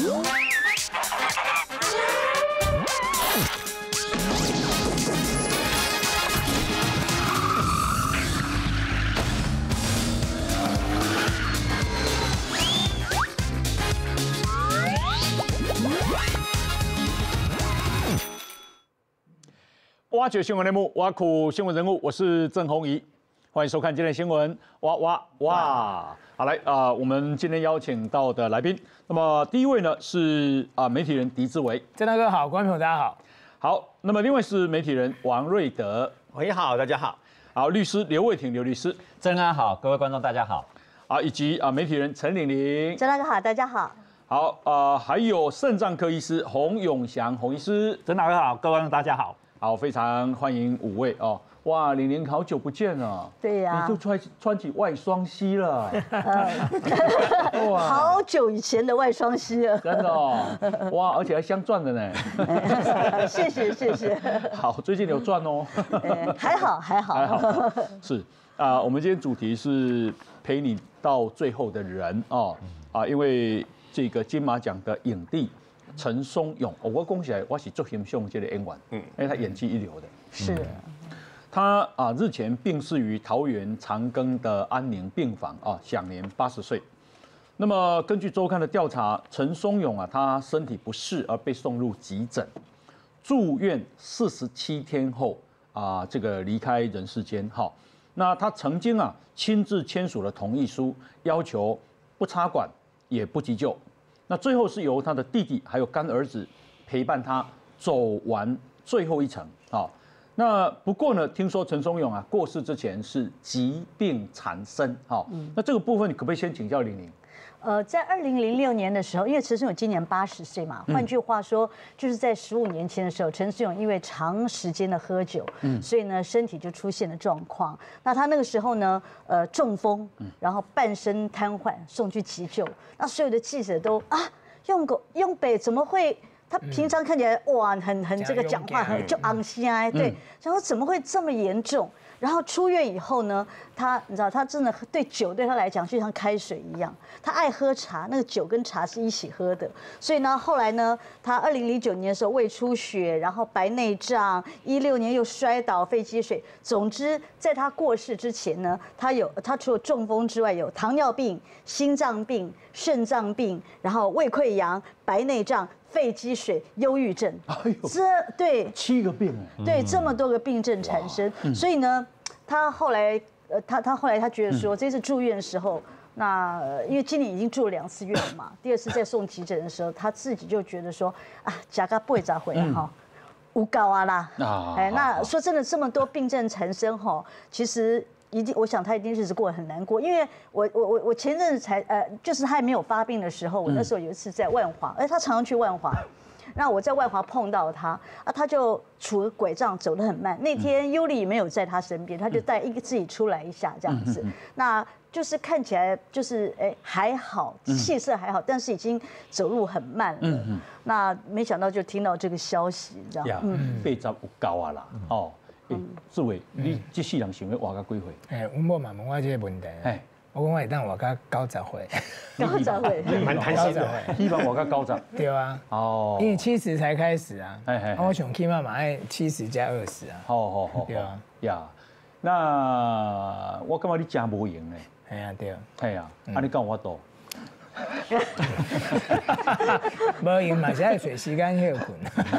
挖掘新闻内幕，挖苦新闻人物，我是郑弘仪，欢迎收看今天的新闻。哇！好来我们今天邀请到的来宾，那么第一位呢是媒体人狄志为， 郑大哥好，观众朋友大家好。 好，那么另外是媒体人王瑞德， 喂，好，大家好。 好，律师刘卫廷刘律师， 郑安好，各位观众大家好。 以及媒体人陈玲玲， 郑大哥好，大家好。 好还有肾脏科医师洪永祥洪医师， 郑大哥好，各位观众大家好。 好，非常欢迎5位哦。哇，玲玲好久不见了。 对呀， 你就穿起外双膝了。 好久以前的外双膝了。 真的哦。哇，而且还镶钻的呢。 谢谢。 好，最近有赚哦。 还好。 是我们今天主题是陪你到最后的人哦。因为这个金马奖的影帝。陈松勇，我讲起来，我是最欣赏这个演员，因为他演技一流的。 是， 他日前病逝于桃园长庚的安宁病房享年80岁。那么根据周刊的调查，陈松勇他身体不适而被送入急诊，住院47天后这个离开人世间。好，那他曾经亲自签署了同意书，要求不插管也不急救。那最后是由他的弟弟还有干儿子陪伴他走完最后一程。那不过呢，听说陈松勇过世之前是疾病缠身。那这个部分你可不可以先请教玲玲？ 在2006年的时候，因为陈松勇今年80岁嘛，换句话说，就是在15年前的时候，陈松勇因为长时间的喝酒，所以呢身体就出现了状况。那他那个时候呢，中风，然后半身瘫痪，送去急救。那所有的记者都用北怎么会？他平常看起来哇，很这个讲话很就昂声对，然后怎么会这么严重？然后出院以后呢，你知道他真的对酒对他来讲就像开水一样，他爱喝茶，那个酒跟茶是一起喝的。所以呢，后来呢，他2009年的时候胃出血，然后白内障，16年又摔倒肺积水。总之，在他过世之前呢，他除了中风之外，有糖尿病、心脏病、肾脏病，然后胃溃疡、白内障。肺积水、忧郁症，对 7个病对这么多个病症产生，所以呢，他后来他觉得说，这次住院的时候，那因为今年已经住了2次院了嘛，第2次再送急诊的时候，他自己就觉得说加个不会咋回哈，无高啦，那说真的，这么多病症缠身其实。我想他一定日子过得很难过，因为我前阵子就是他还没有发病的时候，我那时候有一次在万华，他常常去万华，那我在万华碰到他他就拄着拐杖走得很慢。那天尤里没有在他身边，他就带自己出来一下这样子，那就是看起来就是还好，气色还好，但是已经走路很慢了。那没想到就听到这个消息，这样 80有高啦志伟，你这世人想要活到几岁？ 阮某嘛问我这个问题，我讲我会当活到90岁 ，90岁， 你蛮贪心的， 希望活到90。 对啊，因为70才开始我想起码嘛爱70加20 好， 对啊， 呀，那我感觉你真无闲呢。 对， 你讲我多。 无用嘛，是爱睡时间休困。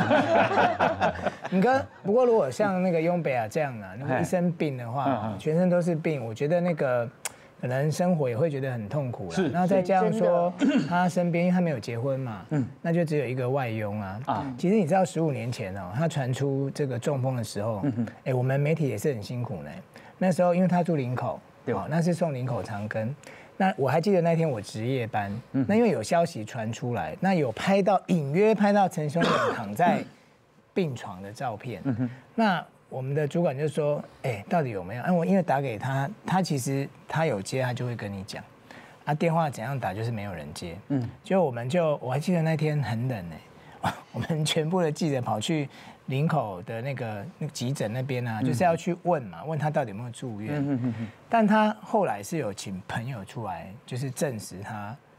不过如果像那个雍北这样如果一生病的话，全身都是病，我觉得那个可能生活也会觉得很痛苦了。然后再加上说他身边，因为他没有结婚嘛，那就只有一个外佣其实你知道15年前他传出这个中风的时候，我们媒体也是很辛苦呢。那时候因为他住林口，那是送林口长庚。那我还记得那天我值夜班，那因为有消息传出来，那有隐约拍到陈松勇躺在病床的照片。那我们的主管就说：“到底有没有？”我因为打给他，他其实他有接，他就会跟你讲。电话怎样打就是没有人接。我还记得那天很冷我们全部的记者跑去林口的那个急诊那边就是要去问他到底有没有住院。但他后来是有请朋友出来，就是证实他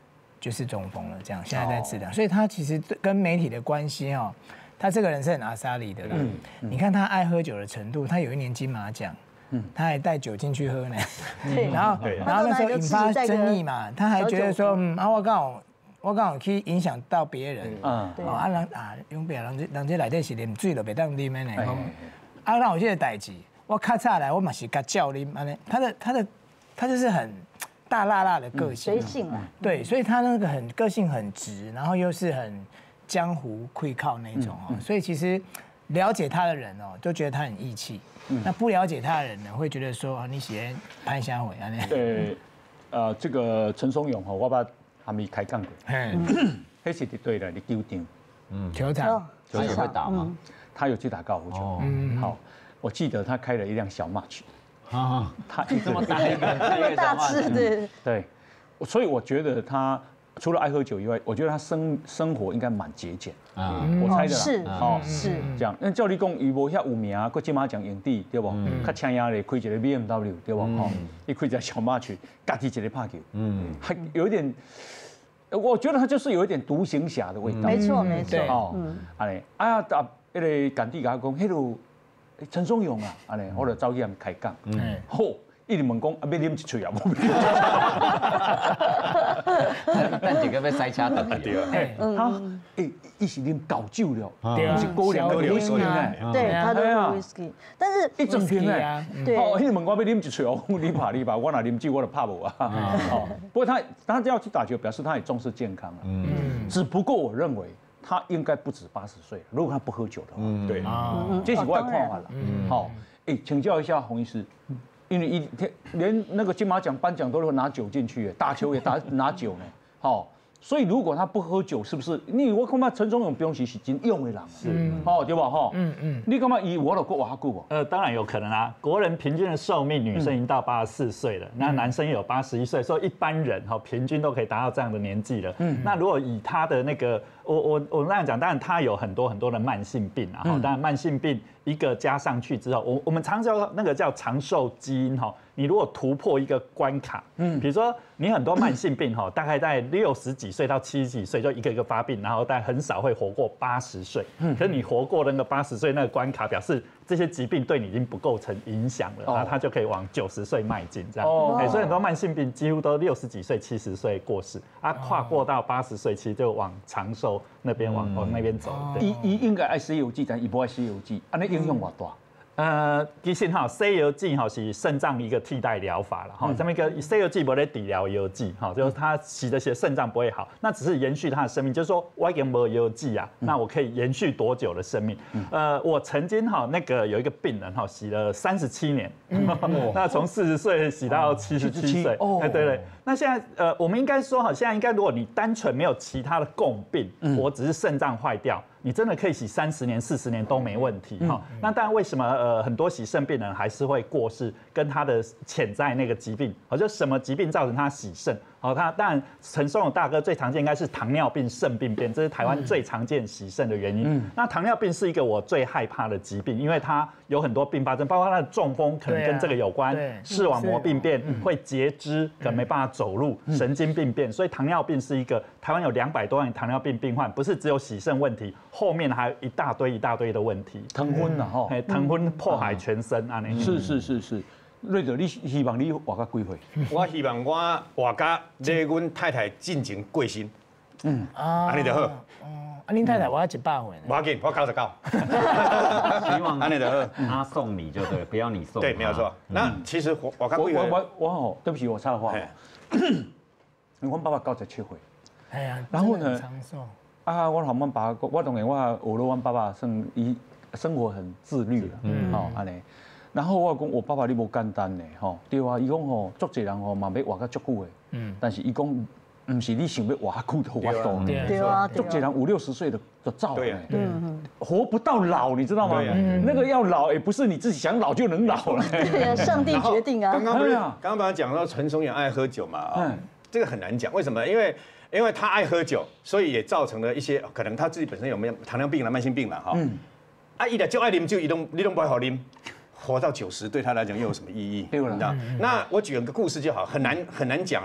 就是中风了，这样现在在治疗。所以他其实跟媒体的关系哦，他这个人是很阿莎里的啦。你看他爱喝酒的程度，他有一年金马奖。他还带酒进去喝呢，然后那时候引发争议嘛，他还觉得说，我刚好去影响到别人，永别人这内底是啉水就袂当啉的呢，那有这个代志，我较早来我嘛是甲教啉，安尼，他就是很大辣辣的个性， 随性啊， 对，所以他那个个性很直，然后又是很江湖会靠那种哦，所以其实了解他的人哦，都觉得他很义气。那不了解他的人呢，会觉得说你喜欢潘瞎伟啊那。 对，这个陈松勇哈，我把还没开讲过，那是对的，你球场， 球场会打吗？ 他有去打高尔夫球。好，我记得他开了一辆小马曲，他这么大一个， 这么大只， 对，所以我觉得他除了爱喝酒以外，我觉得他生活应该蛮节俭啊，我猜的啦。是这样。那照你讲，伊无遐有名，佮金马奖影帝对不？较请亚咧开一个 BMW 对不？吼，伊开一个小马曲，家己一个拍球，还有一点，我觉得他就是有一点独行侠的味道。 没错没错。 哦，安尼那个干弟甲我讲，迄路陈松勇啊，安尼，我就走去开讲，好。一直问讲，要啉一嘴啊，无但几个被塞车等对，伊是啉高酒了， 是高粱的 whisky 呢， 对，他都是 whisky，但是一整瓶呢， 对， 哦，伊问我要啉一嘴哦，你怕，我哪啉酒我就怕无啊，哦，不过他要去打球，表示他也重视健康啊，只不过我认为他应该不止80岁，如果他不喝酒的话，对，这是我的看法了，好，请教一下洪医师。因为一天连那个金马奖颁奖都会拿酒进去，打球也拿酒呢，好，所以如果他不喝酒，是不是？我看到陈松勇不用是真勇的人，是，对吧？哈，你干嘛以我的过瓦固不？ 当然有可能啊。国人平均的寿命，女生已经到84岁了，那男生也有81岁，所以一般人平均都可以达到这样的年纪了。那如果以他的那个，我那样讲，当然他有很多的慢性病啊，当然慢性病一个加上去之后，我们常叫那个叫长寿基因哈。你如果突破一个关卡，比如说你很多慢性病哈，大概在60几岁到70几岁就一个一个发病，然后但很少会活过80岁。可是你活过那个80岁那个关卡，表示这些疾病对你已经不构成影响了，那他就可以往90岁迈进这样。所以很多慢性病几乎都60几岁、70岁过世，跨过到80岁，其实就往长寿那边往那边走。 伊应该爱西游记，但伊不爱西游记，安尼影响偌大。 其实西游记是肾脏一个替代疗法了哈，这么一个西游记不在治疗游记哈，就是他洗的肾脏不会好，那只是延续他的生命，就是说我已经没有游记啊，那我可以延续多久的生命？我曾经那个有一个病人洗了37年，那从40岁洗到77岁，对。那现在我们应该说现在应该如果你单纯没有其他的共病，我只是肾脏坏掉。你真的可以洗30年、40年都没问题哈。那当然，为什么很多洗肾病人还是会过世，跟他的潜在那个疾病，就什么疾病造成他洗肾？他当然陈松勇大哥最常见应该是糖尿病肾病变，这是台湾最常见洗肾的原因。那糖尿病是一个我最害怕的疾病，因为它有很多并发症，包括他的中风可能跟这个有关，视网膜病变，会截肢，可能没办法走路，神经病变。所以糖尿病是一个台湾有200多万糖尿病病患，不是只有洗肾问题。后面还有一大堆的问题， 糖昏了哈， 糖昏迫害全身啊！ 是，瑞德，你希望你活到几岁？ 我希望我活到离阮太太进前过身，安尼就好。 恁太太我要100岁， 无要紧，我99。 希望安尼就好，他送你就对，不要你送。 对，没有错。那其实我刚我对不起，我插话。我爸爸97岁， 哎呀， 然后呢？ 长寿。 我同阮爸，我当然我学了阮爸爸生活很自律啦，安尼。然后我讲我爸爸你无简单呢，对啊，伊讲足侪人嘛要活到足久的，但是伊讲唔是你想要活久就活到， 对啊， 足侪人50、60岁就走了，活不到老，你知道吗？那个要老也不是你自己想老就能老了， 对啊，上帝决定啊。 刚刚讲到陈松勇爱喝酒嘛，这个很难讲，为什么？因为他爱喝酒，所以也造成了一些可能他自己本身有没有糖尿病啦、慢性病啦，伊就爱啉酒，你都不爱好啉，活到90对他来讲又有什么意义？对不对？那我举个故事就好，很难讲啦。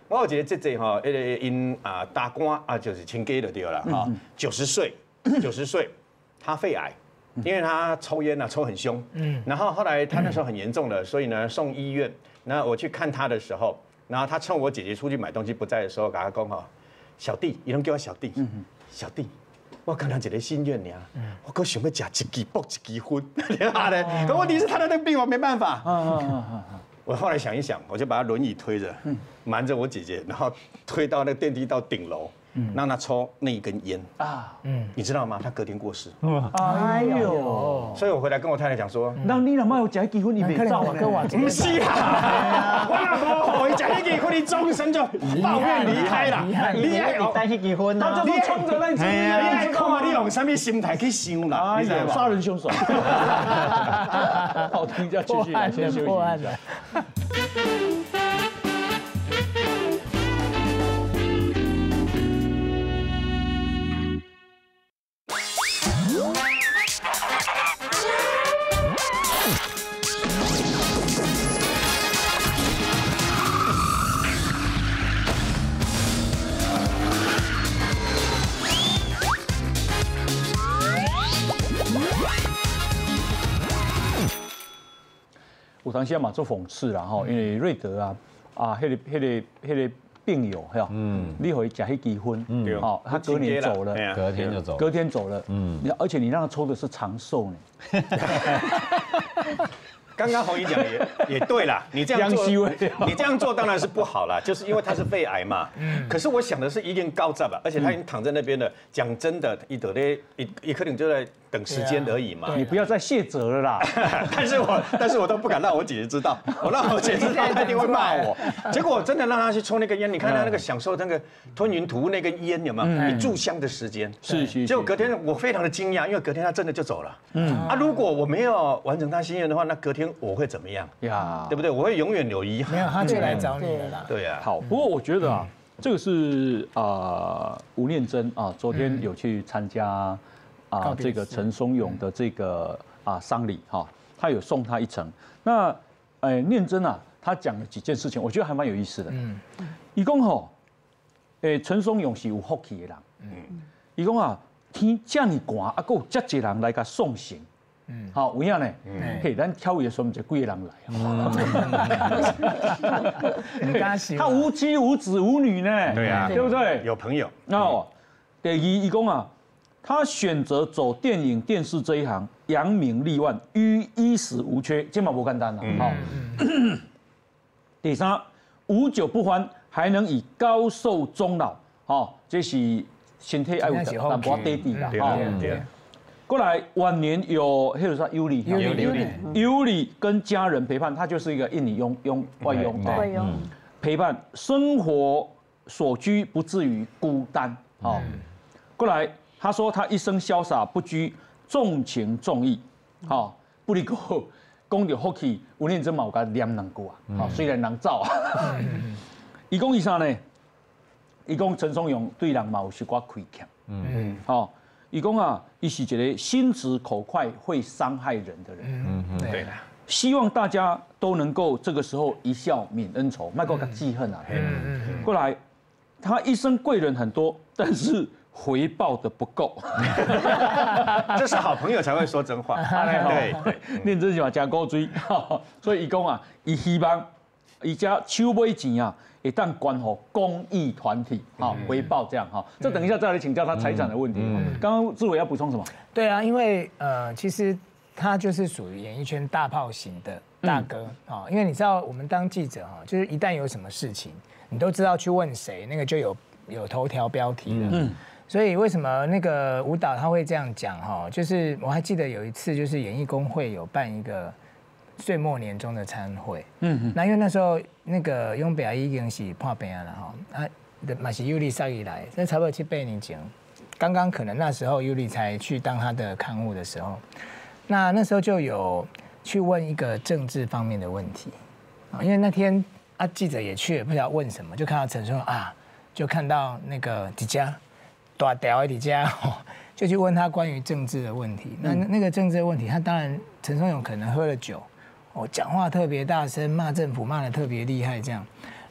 我有一个姐姐哈，因大官啊，就是亲家就对了哈，90岁，他肺癌。因为他抽烟啊，抽很凶，然后后来他那时候很严重了，所以呢送医院。那我去看他的时候，然后他趁我姐姐出去买东西不在的时候，跟他讲哈，小弟，伊拢叫我小弟，小弟，我刚刚一个心愿尔，我可想要吃一支卜一支薰，可问题是他的那个病我没办法。我后来想一想，我就把他轮椅推着，瞒着我姐姐，然后推到那个电梯到顶楼。让他抽那一根烟啊，你知道吗？他隔天过世。 哎呦！ 所以我回来跟我太太讲说， 那你若没有结婚，你别走呢。 不是啊，我老婆一结婚，你终身就抱怨离开了。 你还带去结婚啊？他就是冲着那支烟， 你还看你用什么心态去想啦？你知道吗？ 杀人凶手。好，听一下，继续来，先休息一下。有当时嘛做讽刺啦吼，因为瑞德迄个病友哈，你回吃迄支薰，好，他隔年走了，隔天走了，而且你让他抽的是长寿呢。 刚刚洪姨讲也对啦，你这样做当然是不好啦，就是因为他是肺癌嘛。可是我想的是一定高照吧，而且他已经躺在那边了。讲真的，一可能就在等时间而已嘛。 你不要再卸责了啦。 但是我都不敢让我姐姐知道，我让我姐知道，她一定会骂我。结果我真的让她去抽那根烟，你看她那个享受那个吞云吐雾那根烟有没有？一炷香的时间。 是。 结果隔天我非常的惊讶，因为隔天她真的就走了。如果我没有完成她心愿的话，那隔天我会怎么样呀？对不对？我会永远有遗憾。 没有，他就来找你了啦。 对呀。 好，不过我觉得啊，这个是吴念真啊，昨天有去参加这个陈松勇的这个丧礼哈，他有送他一程。那念真啊，他讲了几件事情，我觉得还蛮有意思的。伊讲吼，陈松勇是有福气的人。伊讲啊，天这么寒，还有这济人来甲送行。好，有影呢。嘿，咱挑伊的时候，唔就几个人来。他无妻无子无女呢。 对呀， 对不对？ 有朋友。 哦，第二，伊讲啊，他选择走电影电视这一行，扬名立万，衣食无缺，这嘛不简单啦。好。第三，无酒不欢，还能以高寿终老。好，这是身体爱有淡薄底底啦。 对。 过来晚年有迄个啥尤里跟家人陪伴，他就是一个印尼外佣，陪伴生活所居不至于孤单。好，过来他说他一生潇洒不拘，重情重义。好，不离过讲到福气，吴念真嘛有甲念两句啊。好，虽然人走啊，伊讲伊啥呢？伊讲陈松勇对人嘛有些寡亏欠。好。伊讲啊，伊是一个心直口快、会伤害人的人。 对的。 希望大家都能够这个时候一笑泯恩仇，卖过个记恨啊。过来，他一生贵人很多，但是回报的不够。 这是好朋友才会说真话。对， 念真话加高追，所以伊讲啊，伊希望伊家手尾钱啊。也当关乎公益团体回报这样哈，这等一下再来请教他财产的问题。刚刚志伟要补充什么？ 对啊，因为其实他就是属于演艺圈大炮型的大哥啊，因为你知道我们当记者哈，就是一旦有什么事情，你都知道去问谁，那个就有头条标题了。所以为什么那个舞蹈他会这样讲哈？就是我还记得有一次，就是演艺工会有办一个岁末年终的餐会，那因为那时候那个永北已经是破病了哈，嘛是尤里上一来，那差不多7-8年前，刚刚可能那时候尤里才去当他的看护的时候，那时候就有去问一个政治方面的问题，因为那天记者也去了，不知道问什么，就看到陈松勇就看到那个底家大屌的底家，就去问他关于政治的问题，那个政治的问题，他当然陈松勇可能喝了酒。讲话特别大声，骂政府骂得特别厉害，这样。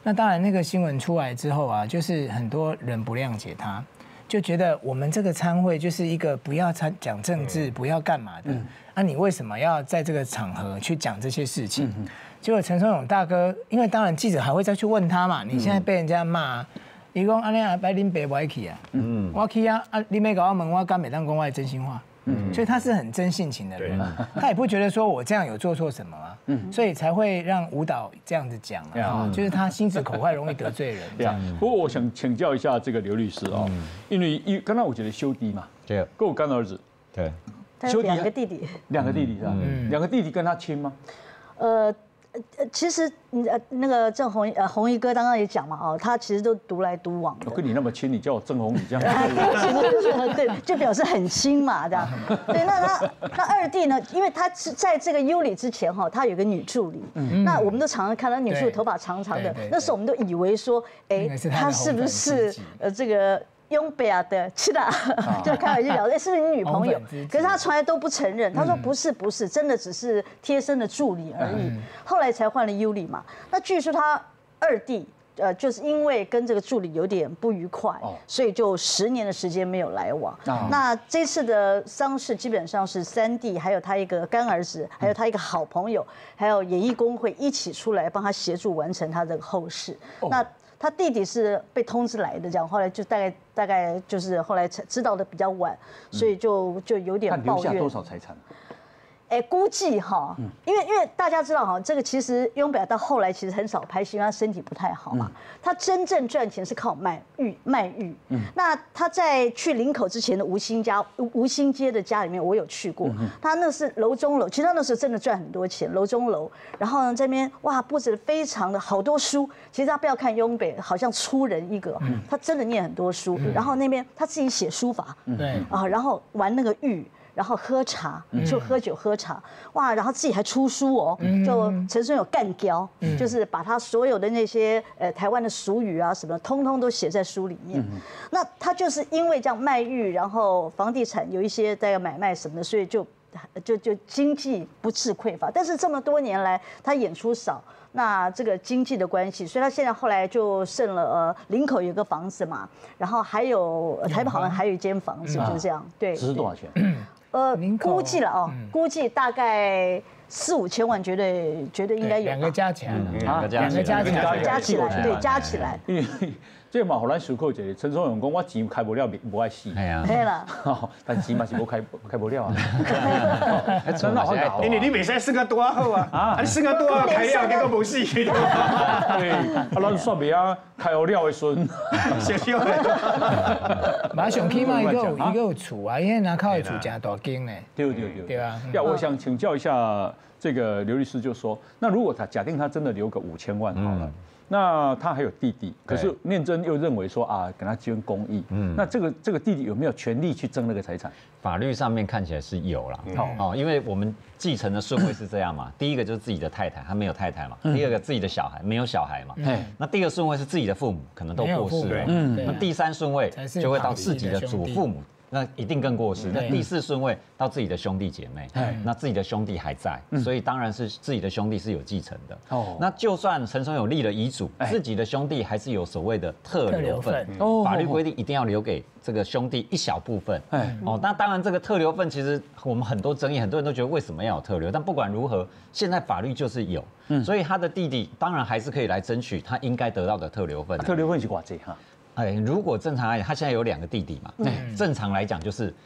那当然，那个新闻出来之后啊，就是很多人不谅解他，就觉得我们这个参会就是一个不要讲政治，不要干嘛的。啊，你为什么要在这个场合去讲这些事情？结果陈松勇大哥，因为当然记者还会再去问他嘛，你现在被人家骂，伊讲安尼啊，白恁爸不爱去啊，我去啊，你没搞我问我敢每当讲我的真心话。所以他是很真性情的人，他也不觉得说我这样有做错什么啊，所以才会让舞蹈这样子讲啊，就是他心直口快，容易得罪人。这样。 不过我想请教一下这个刘律师哦，因为刚才我觉得修弟嘛，对，跟我干儿子， 对， 他有2个弟弟 ，2个弟弟是吧？2个弟弟跟他亲吗？ 其实那个郑弘毅哥刚刚也讲嘛，哦，他其实都独来独往的。 我跟你那么亲，你叫我郑弘毅这样？ 其实就是对，就表示很亲嘛，这样。对，那二弟呢？因为他是在这个优里之前哈，他有个女助理。那我们都常常看到女助理头发长长的，那时候我们都以为说，哎，他是不是这个？雍北亚的是的，就开玩笑聊，是不是你女朋友？可是他从来都不承认，他说不是，真的只是贴身的助理而已。后来才换了优里嘛。那据说他二弟，就是因为跟这个助理有点不愉快，所以就10年的时间没有来往。那这次的丧事基本上是3弟，还有他一个干儿子，还有他一个好朋友，还有演艺工会一起出来帮他协助完成他的后事。那他弟弟是被通知来的，这样后来就大概就是后来才知道的比较晚，所以就有点抱怨。 他留下多少财产？ 估计哈，因为大家知道哈，这个其实雍北到后来其实很少拍戏，因为他身体不太好嘛。他真正赚钱是靠卖玉。那他在去林口之前的吴兴街的家里面，我有去过。他那是楼中楼，其实他那时候真的赚很多钱，楼中楼。然后呢，这边哇布置的非常的好多书。其实他不要看雍北好像粗人一个，他真的念很多书。然后那边他自己写书法，对啊，然后玩那个玉。然后喝茶，就喝酒喝茶，哇！然后自己还出书哦，就陈松勇干胶，就是把他所有的那些台湾的俗语啊什么，通通都写在书里面。那他就是因为这样卖玉，然后房地产有一些在买卖什么的，所以就经济不致匮乏。但是这么多年来，他演出少。那这个经济的关系，所以他现在后来就剩了林口有个房子嘛，然后还有台北好像还有一间房子，就是这样。对， 值多少钱？ 估计了哦，估计大概4-5千万，绝对应该有。 2个加起来， 加起来，对，加起来。 因为这嘛，互咱思考一下，陈松勇讲我钱开不了，不爱死。 系啊，对啦。 但钱嘛是无开不了啊。 真的好搞。你袂使算个多好啊！你算个多开了，结果无死。对， 咱煞袂啊开好了的孙， 小小的。 马上起码一个有厝啊，因为那靠的厝真大间呢。 对啊。我想请教一下这个刘律师，就说，那如果他假定他真的留个5000万好了。那他还有弟弟，可是念真又认为说啊，跟他捐公益，那这个弟弟有没有权利去争那个财产？ 法律上面看起来是有啦，因为我们继承的顺位是这样嘛，第一个就是自己的太太，他没有太太嘛，第二个自己的小孩没有小孩嘛，那第二个顺位是自己的父母，可能都过世了，那第3顺位就会到自己的祖父母。那一定更过世。那第4顺位到自己的兄弟姐妹，那自己的兄弟还在，所以当然是自己的兄弟是有继承的。那就算陈松勇立了遗嘱，自己的兄弟还是有所谓的特留份，法律规定一定要留给这个兄弟一小部分。那当然这个特留份其实我们很多争议，很多人都觉得为什么要有特留？但不管如何，现在法律就是有，所以他的弟弟当然还是可以来争取他应该得到的特留份。 特留份是多少哈？ 如果正常来讲，他现在有2个弟弟嘛，正常来讲就是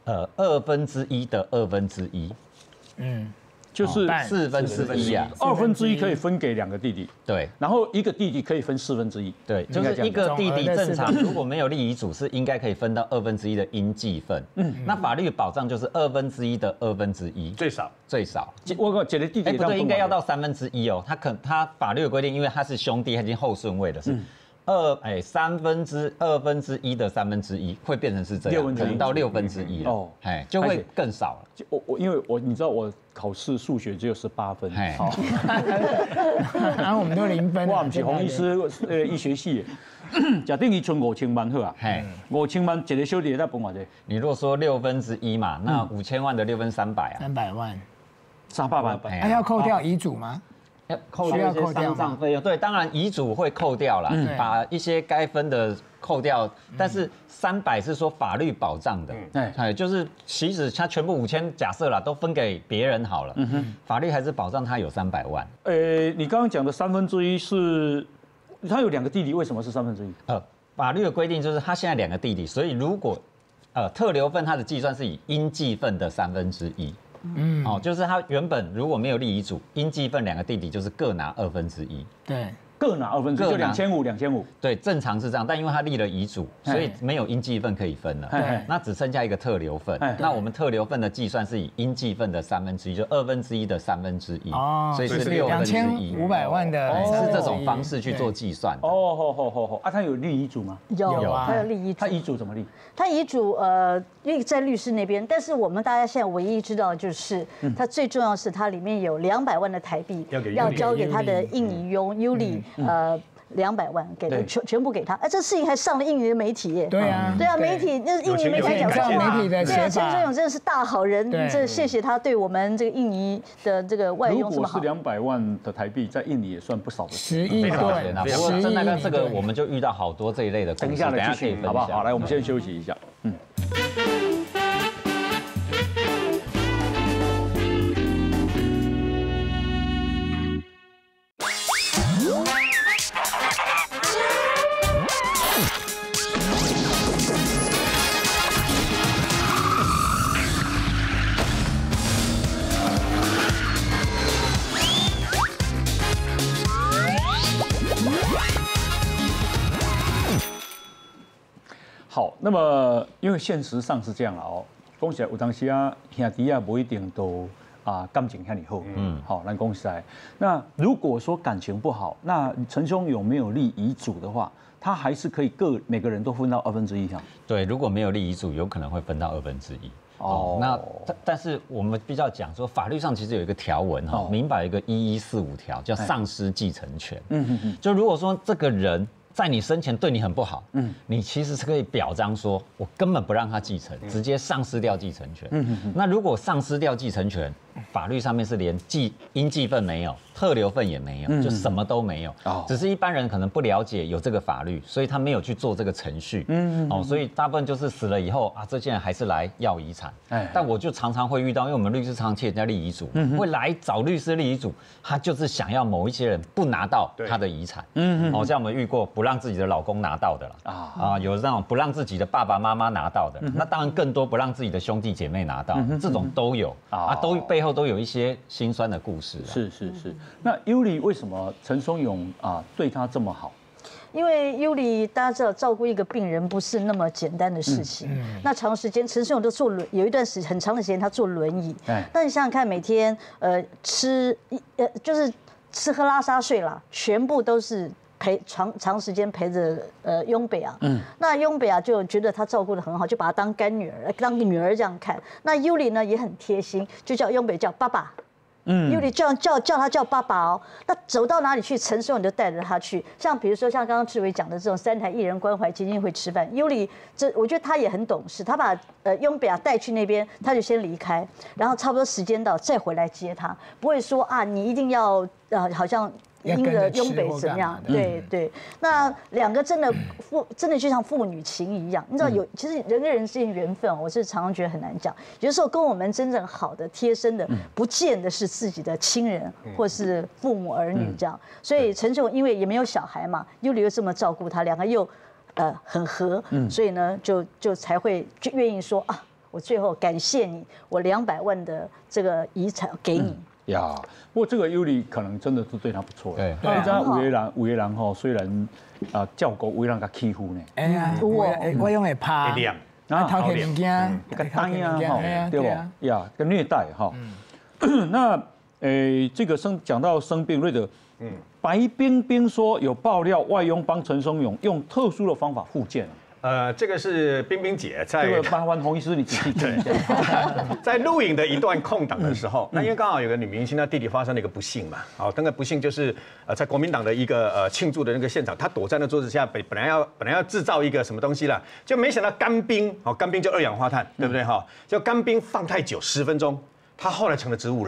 1/2的1/2， 就是 1/4啊 ，1/2可以分给2个弟弟， 对， 然后一个弟弟可以分1/4， 对，就是一个弟弟正常如果没有立遗嘱是应该可以分到1/2的应继份，那法律保障就是1/2的1/2，最少， 我觉得弟弟不对，应该要到1/3哦，他法律的规定，因为他是兄弟，他已经后顺位了是。2/1的1/3会变成是这样，可能到1/6了哦，就会更少了。 因为你知道我考试数学只有18分， 然后我们都0分。 我不是洪医师医学系，假定伊存5000万好啊，5000万一个小弟在分偌济？ 你如果说1/6嘛，那5000万的6分300啊 ，300万 ，300万， 还要扣掉遗嘱吗？ 扣掉一些丧葬费用，对，当然遗嘱会扣掉啦，把一些该分的扣掉，但是300是说法律保障的，就是其实他全部5000，假设啦都分给别人好了，法律还是保障他有300万。 你刚刚讲的1/3是，他有2个弟弟，为什么是1/3？ 法律的规定就是他现在2个弟弟，所以如果特留份它的计算是以应继份的1/3。就是他原本如果没有立遗嘱，应继份2个弟弟就是各拿1/2。 对。 各拿2/2，就2500。 对，正常是这样，但因为他立了遗嘱，所以没有应继份可以分了。那只剩下一个特留份。那我们特留份的计算是以应继份的1/3，就1/2的1/3。所以是 2500万的， 是这种方式去做计算。 他有立遗嘱吗？ 有啊，他有立遗嘱。 他遗嘱怎么立？ 他遗嘱因为在律师那边，但是我们大家现在唯一知道的就是，他最重要的是它里面有200万的台币要交给他的印尼佣尤里。200万给他，全部给他。这事情还上了印尼的媒体耶。 对啊， 媒体那印尼媒体讲说哇，对啊，陈松勇真的是大好人，这谢谢他对我们这个印尼的这个外佣这么好。 如果是200万的台币，在印尼也算不少的 10亿对。不过真的这个我们就遇到好多这一类的故事，等一下可以分享， 好不好？好，来我们先休息一下。好，那么因为现实上是这样了哦，讲起来有当时兄弟不一定都感情很好，好，咱讲实在，那如果说感情不好，那陈兄有没有立遗嘱的话，他还是可以每个人都分到1/2上。 对，如果没有立遗嘱，有可能会分到1/2。那但是我们比较讲说，法律上其实有一个条文明白一个1145条，叫丧失继承权。就如果说这个人在你生前对你很不好，你其实是可以表彰说，我根本不让他继承，直接丧失掉继承权。那如果丧失掉继承权，法律上面是连应继份没有，特留份也没有，就什么都没有。只是一般人可能不了解有这个法律，所以他没有去做这个程序。所以大部分就是死了以后这些人还是来要遗产。但我就常常会遇到，因为我们律师常常替人家立遗嘱，会来找律师立遗嘱，他就是想要某一些人不拿到他的遗产。像我们遇过不让自己的老公拿到的啦，有那种不让自己的爸爸妈妈拿到的，那当然更多不让自己的兄弟姐妹拿到，这种都有都背后都有一些辛酸的故事。 是。那尤里为什么陈松勇对他这么好？ 因为尤里大家知道，照顾一个病人不是那么简单的事情。那长时间，陈松勇都有一段很长的时间他坐轮椅。那你想想看，每天就是吃喝拉撒睡啦，全部都是长时间陪着雍北啊。那雍北啊就觉得他照顾得很好，就把他当干女儿、当女儿这样看。那尤里呢也很贴心，就叫雍北叫爸爸。尤里叫他叫爸爸哦。那走到哪里去，陈松勇就带着他去。像比如说像刚刚志伟讲的这种3台艺人关怀基金会吃饭，尤里我觉得他也很懂事，他把雍北啊带去那边，他就先离开，然后差不多时间到再回来接他，不会说你一定要好像因着雍北怎么样？对，那2个真的就像父女情一样，你知道其实人跟人之间缘分，我是常常觉得很难讲。有的时候跟我们真正好的、贴身的，不见得是自己的亲人或是父母儿女这样。所以陈松勇因为也没有小孩嘛，尤里又这么照顾他，2个又很合，所以呢就才会就愿意说我最后感谢你，我200万的这个遗产给你。 不过这个尤里可能真的是对他不错。对，你知道有的人虽然照顾有人给欺负呢。 我用会怕，偷摕物件， 个单对不？个虐待那这个讲到生病，瑞德，白冰冰说有爆料外佣帮陈松勇用特殊的方法复健。 这个是冰冰姐在这个麻烦洪医师你仔细听一下， 在录影的一段空档的时候，那因为刚好有个女明星，她弟弟发生了一个不幸嘛，那个不幸就是在国民党的一个庆祝的那个现场，他躲在那桌子下，本来要制造一个什么东西啦，就没想到干冰，干冰就2氧化碳，对不对就干冰放太久10分钟，他后来成了植物人。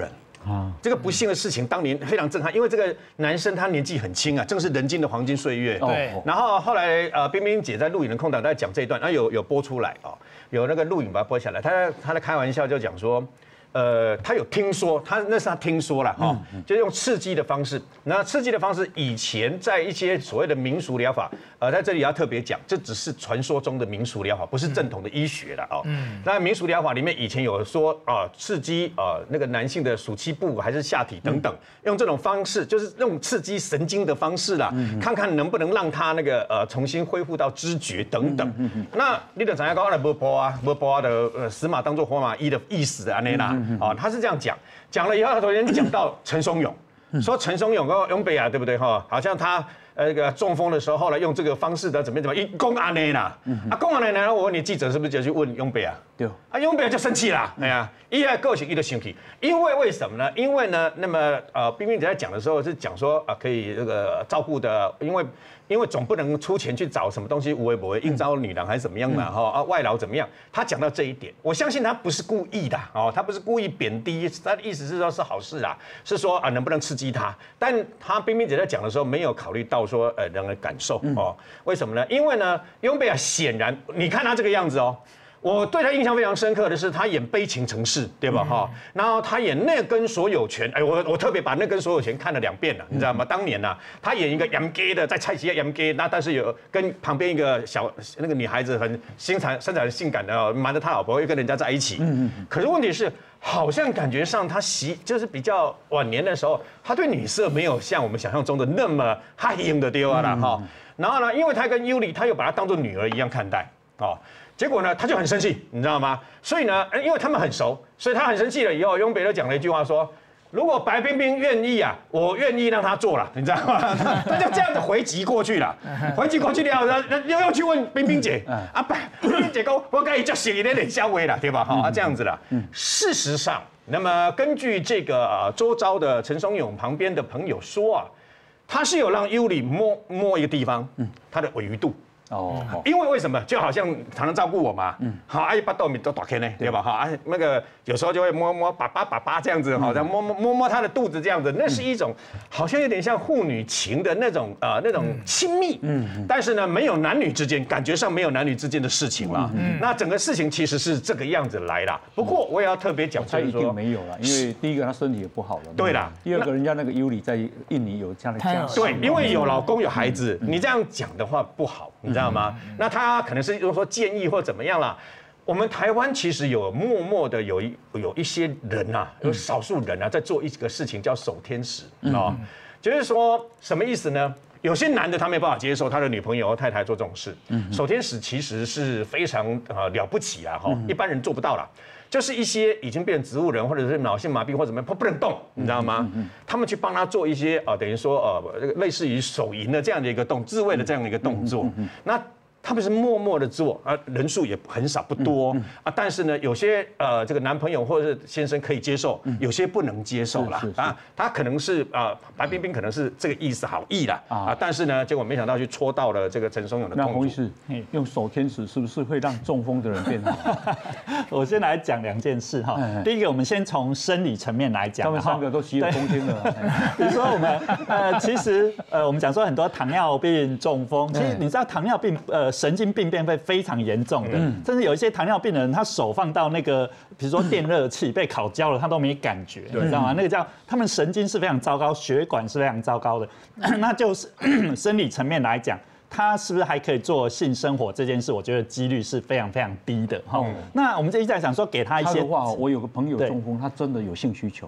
这个不幸的事情当年非常震撼，因为这个男生他年纪很轻啊，正是人精的黄金岁月。 对。 然后后来冰冰姐在录影的空档在讲这一段，有播出来哦，有那个录影把它播下来。他在开玩笑就讲说。他有听说，那是他听说了哈，就是用刺激的方式。那刺激的方式以前在一些所谓的民俗疗法，在这里要特别讲，这只是传说中的民俗疗法，不是正统的医学了哦。那民俗疗法里面以前有说刺激那个男性的属膝部还是下体等等，用这种方式，就是用刺激神经的方式啦，看看能不能让他那个重新恢复到知觉等等。那你的长牙膏呢没播的死马当作活马医的意思啊那啦。他是这样讲了以后，昨天讲到陈松勇，说陈松勇跟永北啊，对不对哈？好像他那个中风的时候，后来用这个方式的怎么一公安内啦，公安内呢？我问你记者是不是就去问永北啊？对，永北就生气啦，哎呀，一来个性一的生气，因为什么呢？因为呢，那么冰冰姐在讲的时候是讲说可以这个照顾的，因为总不能出钱去找什么东西无为不为应招女郎还是怎么样嘛哈外劳怎么样？他讲到这一点，我相信他不是故意的他不是故意贬低，他的意思是说是好事啦，是说能不能刺激他？但他冰冰姐在讲的时候没有考虑到说人的感受为什么呢？因为呢，永北啊显然你看他这个样子我对他印象非常深刻的是，他演《悲情城市》，对吧？然后他演《那根所有权》，我特别把《那根所有权》看了2遍了，你知道吗？当年他演一个洋 gay 的，在蔡奇洋 gay， 但是有跟旁边一个那个女孩子很身材很性感的瞒着他老婆又跟人家在一起。可是问题是，好像感觉上他就是比较晚年的时候，他对女色没有像我们想象中的那么嗨硬的丢啦然后呢，因为他跟尤里，他又把她当作女儿一样看待结果呢，他就很生气，你知道吗？所以呢，因为他们很熟，所以他很生气了以后，永北就讲了一句话说：“如果白冰冰愿意我愿意让他做了，你知道吗？”他就这样子回击过去了，回击过去了，又去问冰冰姐冰冰姐说：“我可以叫写一点消微了，对吧？这样子了。事实上，那么根据这个周遭的陈松勇旁边的朋友说他是有让尤里摸一个地方，他的尾鱼肚。因为什么？就好像常常照顾我嘛，阿姨把豆米都打开呢，对吧？那个有时候就会摸爸这样子，好像摸他的肚子这样子，那是一种好像有点像父女情的那种亲密，但是呢，没有男女之间，感觉上没有男女之间的事情了。那整个事情其实是这个样子来啦。不过我也要特别讲， 他一定没有了，因为第一个他身体也不好了， 对啦。 第二个人家那个尤里在印尼有这样的家庭， 对，因为有老公有孩子，你这样讲的话不好。你知道吗？那他可能是说建议或怎么样啦。我们台湾其实有默默的有一些人有少数人在做一个事情叫守天使就是说什么意思呢？有些男的他没办法接受他的女朋友或太太做这种事，守天使其实是非常了不起一般人做不到啦。就是一些已经变成植物人或者是脑性麻痹或者怎么样，他不能动，你知道吗？他们去帮他做一些等于说类似于手淫的这样的一个自慰的这样的一个动作，那他们是默默的做人数也很少不多但是呢，有些这个男朋友或者是先生可以接受，有些不能接受啦他可能是白冰冰可能是这个意思好意啦但是呢，结果没想到去戳到了这个陈松勇的痛处。 那洪医师用守天使是不是会让中风的人变好？ 我先来讲2件事第一个，我们先从生理层面来讲， 他们3个都洗耳恭听了。 比如说我们其实我们讲说很多糖尿病、中风，其实你知道糖尿病神经病变会非常严重的，甚至有一些糖尿病人，他手放到那个比如说电热器被烤焦了，他都没感觉，你知道吗？那个叫他们神经是非常糟糕，血管是非常糟糕的，那就是生理层面来讲。他是不是还可以做性生活这件事？我觉得几率是非常非常低的那我们这一直在想说，给他一些话，我有个朋友中风，他真的有性需求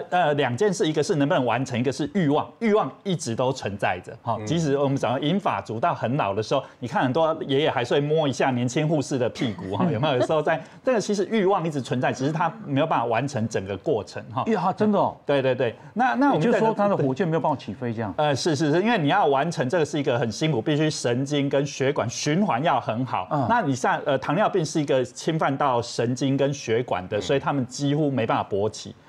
2件事，一个是能不能完成，一个是欲望，欲望一直都存在着即使我们讲银发族到很老的时候，你看很多爷爷还是会摸一下年轻护士的屁股有没有？有时候在这个其实欲望一直存在，只是他没有办法完成整个过程真的对。那我们就说他的火箭没有办法起飞这样？ 是，因为你要完成这个是一个很辛苦，必须神经跟血管循环要很好。那你像糖尿病是一个侵犯到神经跟血管的，所以他们几乎没办法勃起。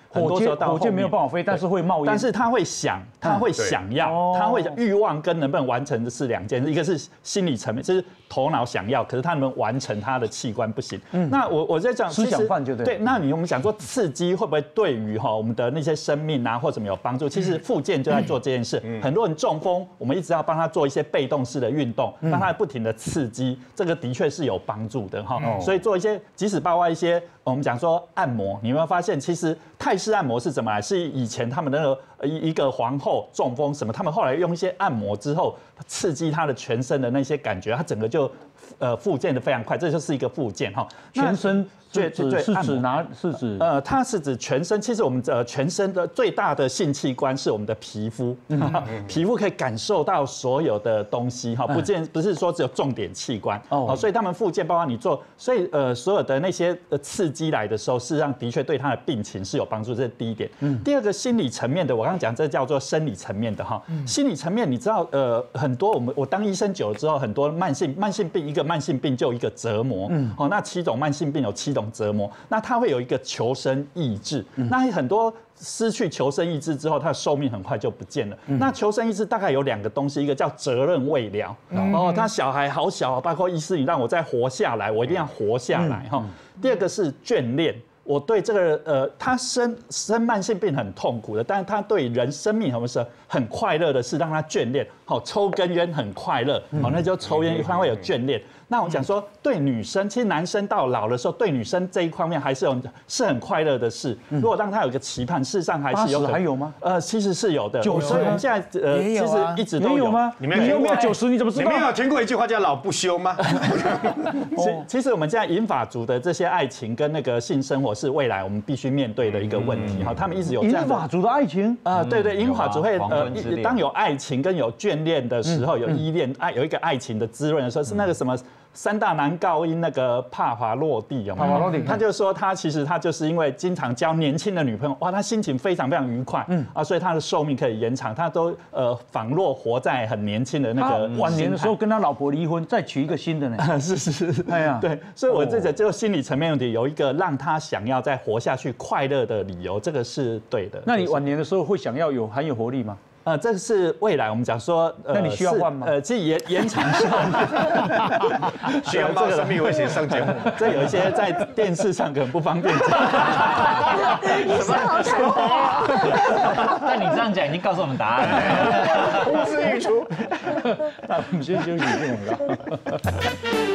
很多时候到火箭没有办法飞，但是会冒烟。 但是他会想要，他会欲望跟能不能完成的是两件事，一个是心理层面，就是头脑想要，可是他能不能完成他的器官不行。那我在讲思想犯就对。 对，那我们讲说刺激会不会对于我们的那些生命啊或什么有帮助？其实复健就在做这件事。很多人中风，我们一直要帮他做一些被动式的运动，让他不停的刺激，这个的确是有帮助的哈。所以做一些，即使包括一些我们讲说按摩，你有没有发现，其实泰式按摩是怎么来？是以前他们那个一个皇后中风什么，他们后来用一些按摩之后，刺激她的全身的那些感觉，她整个就复健的非常快，这就是一个复健哈。 全身是指它是指全身。其实我们全身的最大的性器官是我们的皮肤，皮肤可以感受到所有的东西哈，不是说只有重点器官哦。所以他们复健，包括你做，所以所有的那些刺激来的时候，事实上的确对他的病情是有帮助，这是第一点。第二个心理层面的，我刚刚讲这叫做生理层面的哈。心理层面，你知道很多我当医生久了之后，很多慢性病，一个慢性病就一个折磨，那7种慢性病有7种折磨，那它会有一个求生意志，那很多失去求生意志之后，他的寿命很快就不见了。那求生意志大概有2个东西，一个叫责任未了，他小孩好小，包括医师，你让我再活下来，我一定要活下来哈。第二个是眷恋。我对这个他生慢性病很痛苦的，但是他对人生命什么是很快乐的，是让他眷恋。好，抽根烟很快乐，好，那就抽烟他会有眷恋。那我讲说，对女生，其实男生到老的时候，对女生这一方面还是很快乐的事。如果让他有一个期盼，事实上还是有。 还有吗？ 其实是有的。 90， 所以我们现在其实一直都有吗？你没有90，你怎么知道？ 你没有听过一句话叫“老不休”吗？ 其实我们现在银发族的这些爱情跟那个性生活是未来我们必须面对的一个问题。好，他们一直有这样的。 银发族的爱情对，银发族会当有爱情跟有眷恋的时候，有依恋有一个爱情的滋润的时候，是那个什么。3大男高音那个帕华洛蒂有没有？他就说他其实他就是因为经常交年轻的女朋友，哇，他心情非常非常愉快，所以他的寿命可以延长，他都仿若活在很年轻的那个。 晚年的时候跟他老婆离婚，再娶一个新的呢？ 是，哎呀，对，所以我这个就心理层面问题有一个让他想要再活下去快乐的理由，这个是对的。 那你晚年的时候会想要很有活力吗？ 这个是未来我们讲说， 那你需要换吗？ 其实延长寿命， 需要冒生命危险上节目， 这有一些在电视上可能不方便讲。 医生好坦白哦。 但你这样讲已经告诉我们答案了， 呼之欲出。 那我们先休息一下。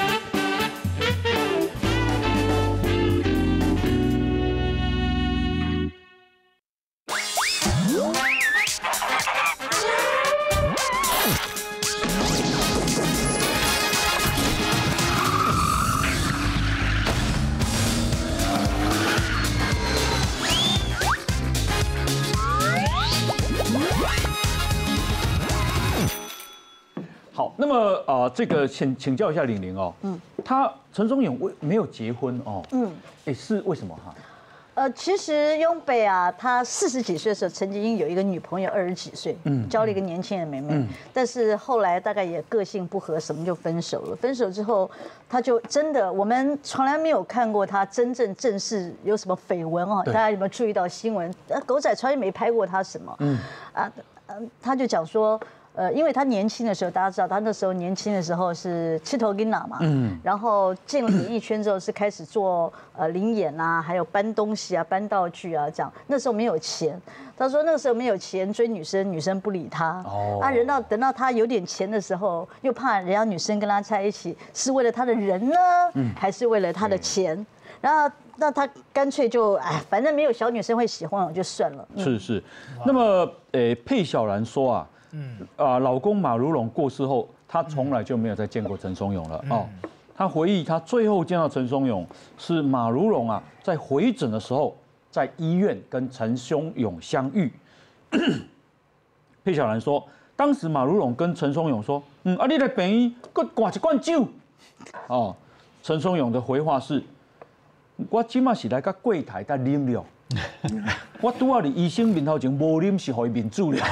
好，那么这个请教一下玲玲哦，他陈松勇没有结婚哦，是为什么哈？ 其实雍北啊，他40几岁的时候曾经有一个女朋友，20几岁，交了一个年轻的妹妹，但是后来大概也个性不合，什么就分手了。分手之后，他就真的，我们从来没有看过他真正正式有什么绯闻哦。大家有没有注意到新闻？狗仔从来没拍过他什么，他就讲说。因为他年轻的时候，大家知道他那时候年轻的时候是七头金娜嘛，然后进了演艺圈之后是开始做临演啊，还有搬东西啊、搬道具啊这样。那时候没有钱，他说那个时候没有钱追女生，女生不理他。等到他有点钱的时候，又怕人家女生跟他在一起，是为了他的人呢，还是为了他的钱？然后那他干脆就反正没有小女生会喜欢我就算了。 是，那么佩晓岚说啊。老公马如龙过世后，她从来就没有再见过陈松勇了哦。她回忆，她最后见到陈松勇是马如龙啊，在回诊的时候，在医院跟陈松勇相遇。佩晓岚说，当时马如龙跟陈松勇说：“你来病院，搁灌一罐酒。”哦，陈松勇的回话是：“我今嘛是来甲柜台甲啉了。”我拄好伫医生面头前无啉是互伊面子了。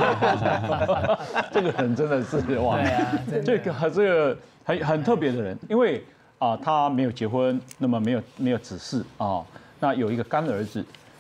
这个人真的是哇，这个很特别的人，因为他没有结婚，那么没有子嗣啊，那有一个干儿子，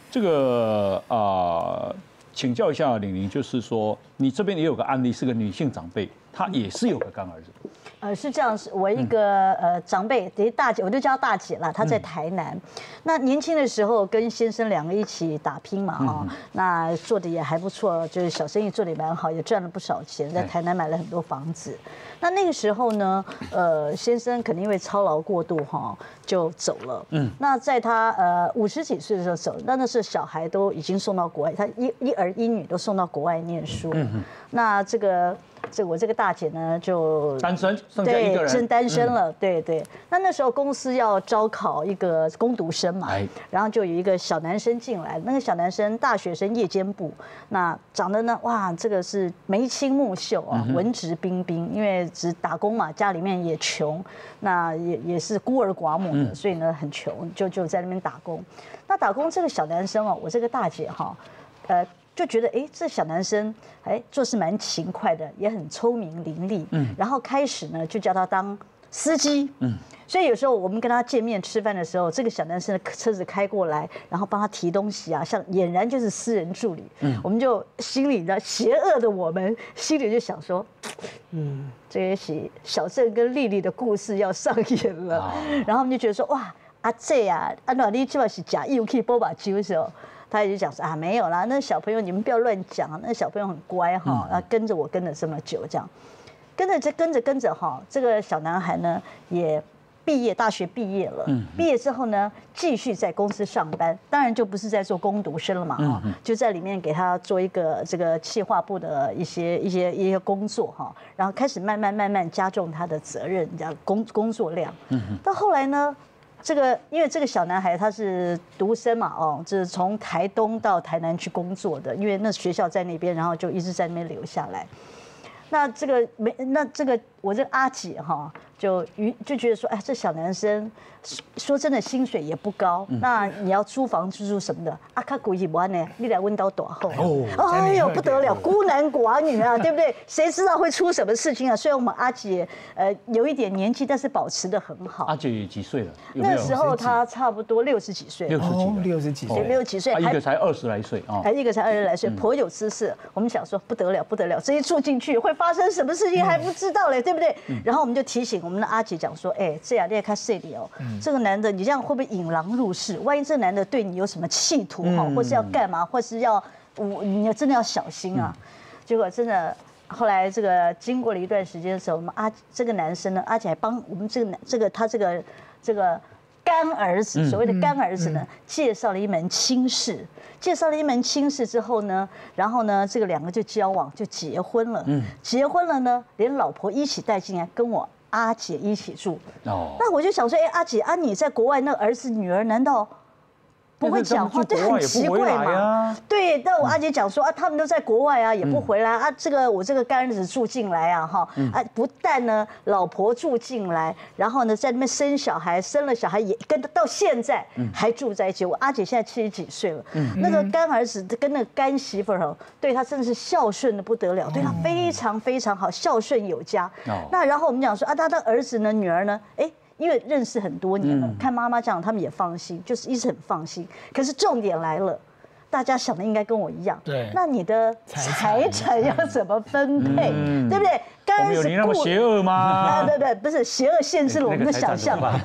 这个请教一下玲玲，就是说你这边也有个案例，是个女性长辈，她也是有个干儿子。 是这样，是我一个长辈，大姐，我就叫她大姐啦。她在台南，那年轻的时候跟先生两个一起打拼嘛，那做的也还不错，就是小生意做的也蛮好，也赚了不少钱，在台南买了很多房子。那个时候呢，先生肯定因为操劳过度就走了。那在他50几岁的时候走了，那时候小孩都已经送到国外，他一儿一女都送到国外念书。那我这个大姐呢就单身，剩下一个人， 真单身了，对。那时候公司要招考一个工读生嘛，然后就有一个小男生进来，那个小男生大学生夜间部，那长得呢，哇，这个是眉清目秀啊，文质彬彬，因为只打工嘛，家里面也穷，那也是孤儿寡母的，所以呢很穷，就在那边打工。那打工这个小男生我这个大姐就觉得这小男生做事蛮勤快的，也很聪明伶俐，然后开始呢就叫他当司机，所以有时候我们跟他见面吃饭的时候，这个小男生的车子开过来，然后帮他提东西啊，像俨然就是私人助理，我们就心里的邪恶的我们心里就想说，这也许小郑跟丽丽的故事要上演了，然后我们就觉得说，哇，阿姐啊，那你起码是假义务可以波把酒的时候。他也就讲说没有啦，那小朋友你们不要乱讲，那小朋友很乖然后跟着我跟了这么久，这样跟着这个小男孩呢也大学毕业了，毕业之后呢继续在公司上班，当然就不是在做工读生了嘛就在里面给他做一个这个企划部的一些工作然后开始慢慢加重他的责任，这样工作量，到后来呢。因为这个小男孩他是独生嘛，就是从台东到台南去工作的，因为那学校在那边，然后就一直在那边留下来。那我这个阿姐就觉得说，这小男生说真的薪水也不高，那你要租房自住什么的，较贵一万呢，你来问到多厚？哎呦不得了，孤男寡女啊，对不对？谁知道会出什么事情啊？虽然我们阿姐有一点年纪，但是保持得很好。 阿姐几岁了？ 那时候她差不多60几岁 ，60几岁， 一个才20来岁一个才20来岁，颇有姿色。我们想说不得了，这一住进去会发生什么事情还不知道嘞，对不对？然后我们就提醒我们的阿姐讲说，这样你也看这里这个男的你这样会不会引狼入室？万一这男的对你有什么企图或是要干嘛，或是你真的要小心啊！结果真的后来这个经过了一段时间的时候，我们这个男生呢，阿姐还帮我们他这个干儿子，所谓的干儿子呢，介绍了一门亲事。介绍了一门亲事之后呢，然后呢，这个两个就交往，就结婚了。结婚了呢，连老婆一起带进来，跟我阿姐一起住。那我就想说，阿姐你在国外那儿子女儿难道不会讲话，对，很奇怪嘛。对，但我阿姐讲说他们都在国外也不回来我这个干儿子住进来不但呢老婆住进来，然后呢在那边生了小孩也跟到现在还住在一起。我阿姐现在70几岁了，那个干儿子跟那个干媳妇对他真的是孝顺的不得了，对他非常非常好，孝顺有加。那然后我们讲说他的儿子呢女儿呢，因为认识很多年了，看妈妈这样，他们也放心，就是一直很放心。可是重点来了，大家想的应该跟我一样， 对， 那你的财产要怎么分配，对不对？ 我们有你那么邪恶吗？ 对，不是邪恶限制了我们的想象吧？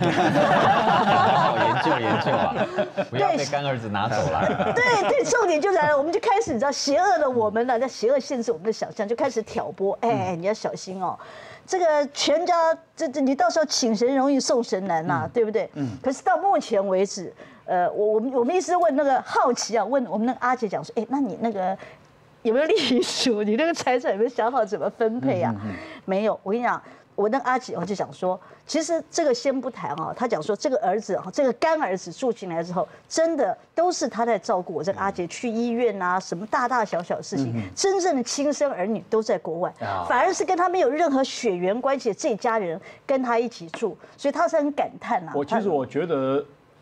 研究吧，不要被干儿子拿走了。 对，重点就来了，我们就开始你知道邪恶的我们那邪恶限制我们的想象，就开始挑拨，你要小心哦。这个全家，你到时候请神容易送神难呐，对不对？可是到目前为止，我们一直问那个好奇问我们那个阿姐讲说，那你那个有没有隶属？你那个财产有没有想好怎么分配啊？没有，我跟你讲，我那个阿姐就讲说，其实这个先不谈他讲说这个儿子这个干儿子住进来之后，真的都是他在照顾我这个阿姐去医院什么大大小小的事情，真正的亲生儿女都在国外，反而是跟他没有任何血缘关系的这家人跟他一起住，所以他是很感叹其实我觉得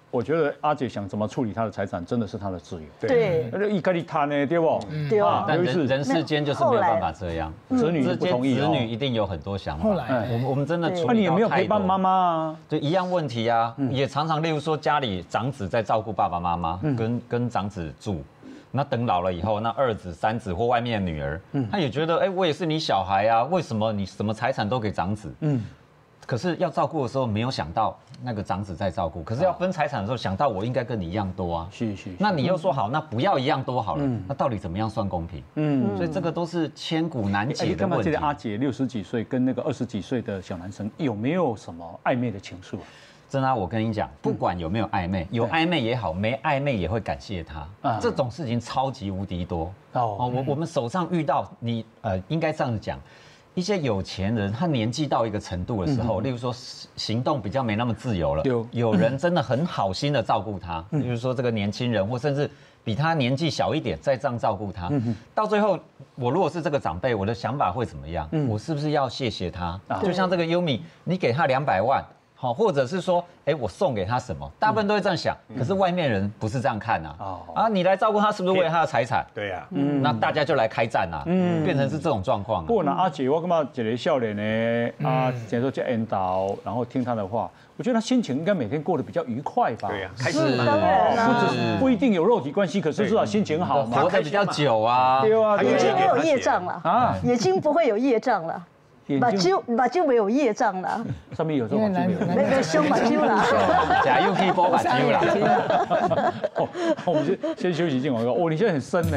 我觉得阿姐想怎么处理她的财产，真的是她的自由。 对， 那就一概你谈呢，对不？ 对啊。 但人世间就是没有办法这样， 子女不同意， 子女一定有很多想法。 后来， 我们真的处理到太多。 那你有没有陪伴妈妈啊？ 对，一样问题啊，也常常，例如说家里长子在照顾爸爸妈妈，跟长子住。那等老了以后，那二子、三子或外面的女儿，他也觉得，哎，我也是你小孩啊，为什么你什么财产都给长子？可是要照顾的时候没有想到那个长子在照顾，可是要分财产的时候想到我应该跟你一样多啊。 是。 那你又说好，那不要一样多好了，那到底怎么样算公平？所以这个都是千古难解的问题。 阿姐60几岁跟那个20几岁的小男生有没有什么暧昧的情愫啊？ 真的，我跟你讲，不管有没有暧昧，有暧昧也好，没暧昧也会感谢他。这种事情超级无敌多。我们手上遇到你应该这样子讲，一些有钱人，他年纪到一个程度的时候，例如说行动比较没那么自由了，有人真的很好心的照顾他，例如说这个年轻人，或甚至比他年纪小一点，再这样照顾他，到最后，我如果是这个长辈，我的想法会怎么样？我是不是要谢谢他？就像这个优米，你给他200万。好，或者是说，哎，我送给他什么？大部分都会这样想，可是外面人不是这样看啊。你来照顾他，是不是为了他的财产？ 对呀， 那大家就来开战啊，变成是这种状况。 不过呢，阿姐，我感觉一个少年呢，假如说叫引导，然后听他的话，我觉得他心情应该每天过得比较愉快吧？ 对呀，开心当然啦， 不一定有肉体关系，可是至少心情好嘛， 活得比较久啊。 对啊， 眼睛没有业障了眼睛不会有业障了。把酒没有业障了， 上面有这种那个胸把酒啦， 假又可以包把酒啦。 我们先休息进广告。哦，你现在很深呢。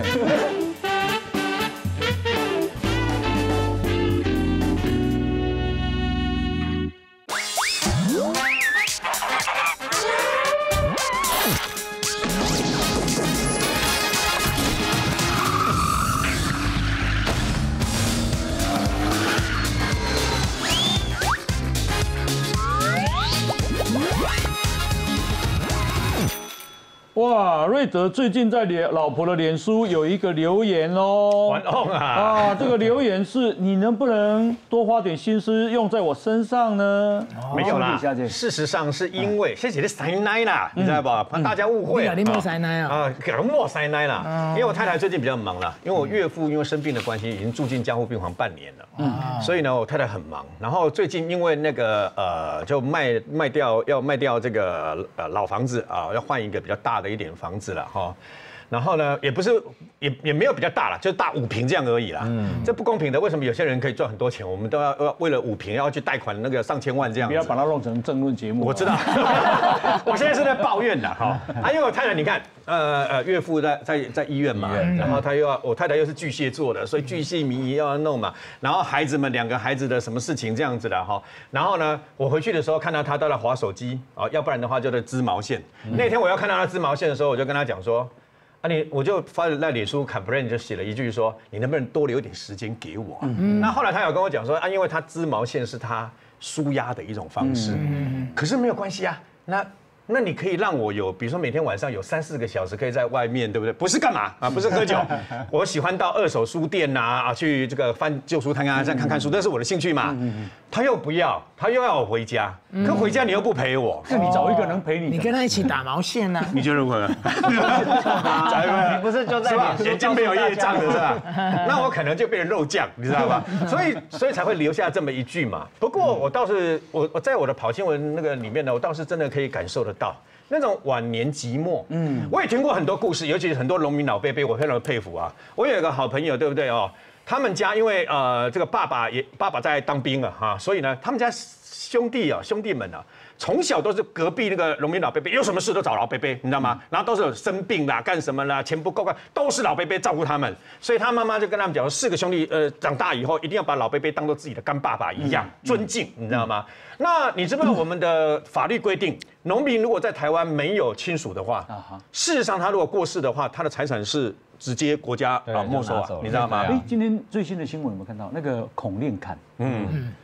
哇，瑞德最近在老婆的脸书有一个留言哦， 玩弄啊！ 这个留言是你能不能多花点心思用在我身上呢？ 没有啦，事实上是因为谢姐的塞奶啦，你知道吧？怕大家误会。 你没塞奶啊？ 我塞奶啦，因为我太太最近比较忙了，因为我岳父因为生病的关系，已经住进加护病房半年了，所以呢，我太太很忙。然后最近因为那个就卖掉这个老房子啊，要换一个比较大的一点房子了哈。然后呢，也不是也没有比较大了，就是大5坪这样而已啦。这不公平的，为什么有些人可以赚很多钱，我们都要为了5坪要去贷款那个上千万这样？ 不要把它弄成政论节目。 我知道，我现在是在抱怨的哈。因为我太太你看，岳父在医院嘛，然后我太太又是巨蟹座的，所以巨蟹迷疑要弄嘛。然后孩子们2个孩子的什么事情这样子的哈。然后呢，我回去的时候看到他都在滑手机啊，要不然的话就在织毛线。那天我要看到他织毛线的时候，我就跟他讲说。我就发在脸书 complain 就写了一句说，你能不能多留一点时间给我？那后来他有跟我讲说，因为他织毛线是他舒压的一种方式，可是没有关系啊，那你可以让我有，比如说每天晚上有3、4个小时可以在外面，对不对？不是干嘛啊？不是喝酒，我喜欢到二手书店呐去这个翻旧书摊啊，这样看书，这是我的兴趣嘛。他又不要，他又要我回家，可回家你又不陪我， 那你找一个能陪你， 你跟他一起打毛线呢？ 你觉得如何？ 你不是就在眼睛没有业障的是吧？那我可能就变成肉酱，你知道吧？所以才会留下这么一句嘛。不过我倒是我在我的跑新闻那个里面呢，我倒是真的可以感受得到那种晚年寂寞。我也听过很多故事，尤其是很多农民老伯伯，我非常的佩服啊。我有一个好朋友，对不对哦？他们家因为这个爸爸在当兵了哈，所以呢，他们家兄弟们啊，从小都是隔壁那个农民老伯伯，有什么事都找老伯伯，你知道吗？然后都是有生病啦、干什么啦、钱不够干，都是老伯伯照顾他们。所以他妈妈就跟他们讲，4个兄弟长大以后一定要把老伯伯当做自己的干爸爸一样尊敬，你知道吗？那你知不知道我们的法律规定，农民如果在台湾没有亲属的话，事实上他如果过世的话，他的财产是直接国家没收啊，你知道吗？ 今天最新的新闻有没有看到那个孔令坎？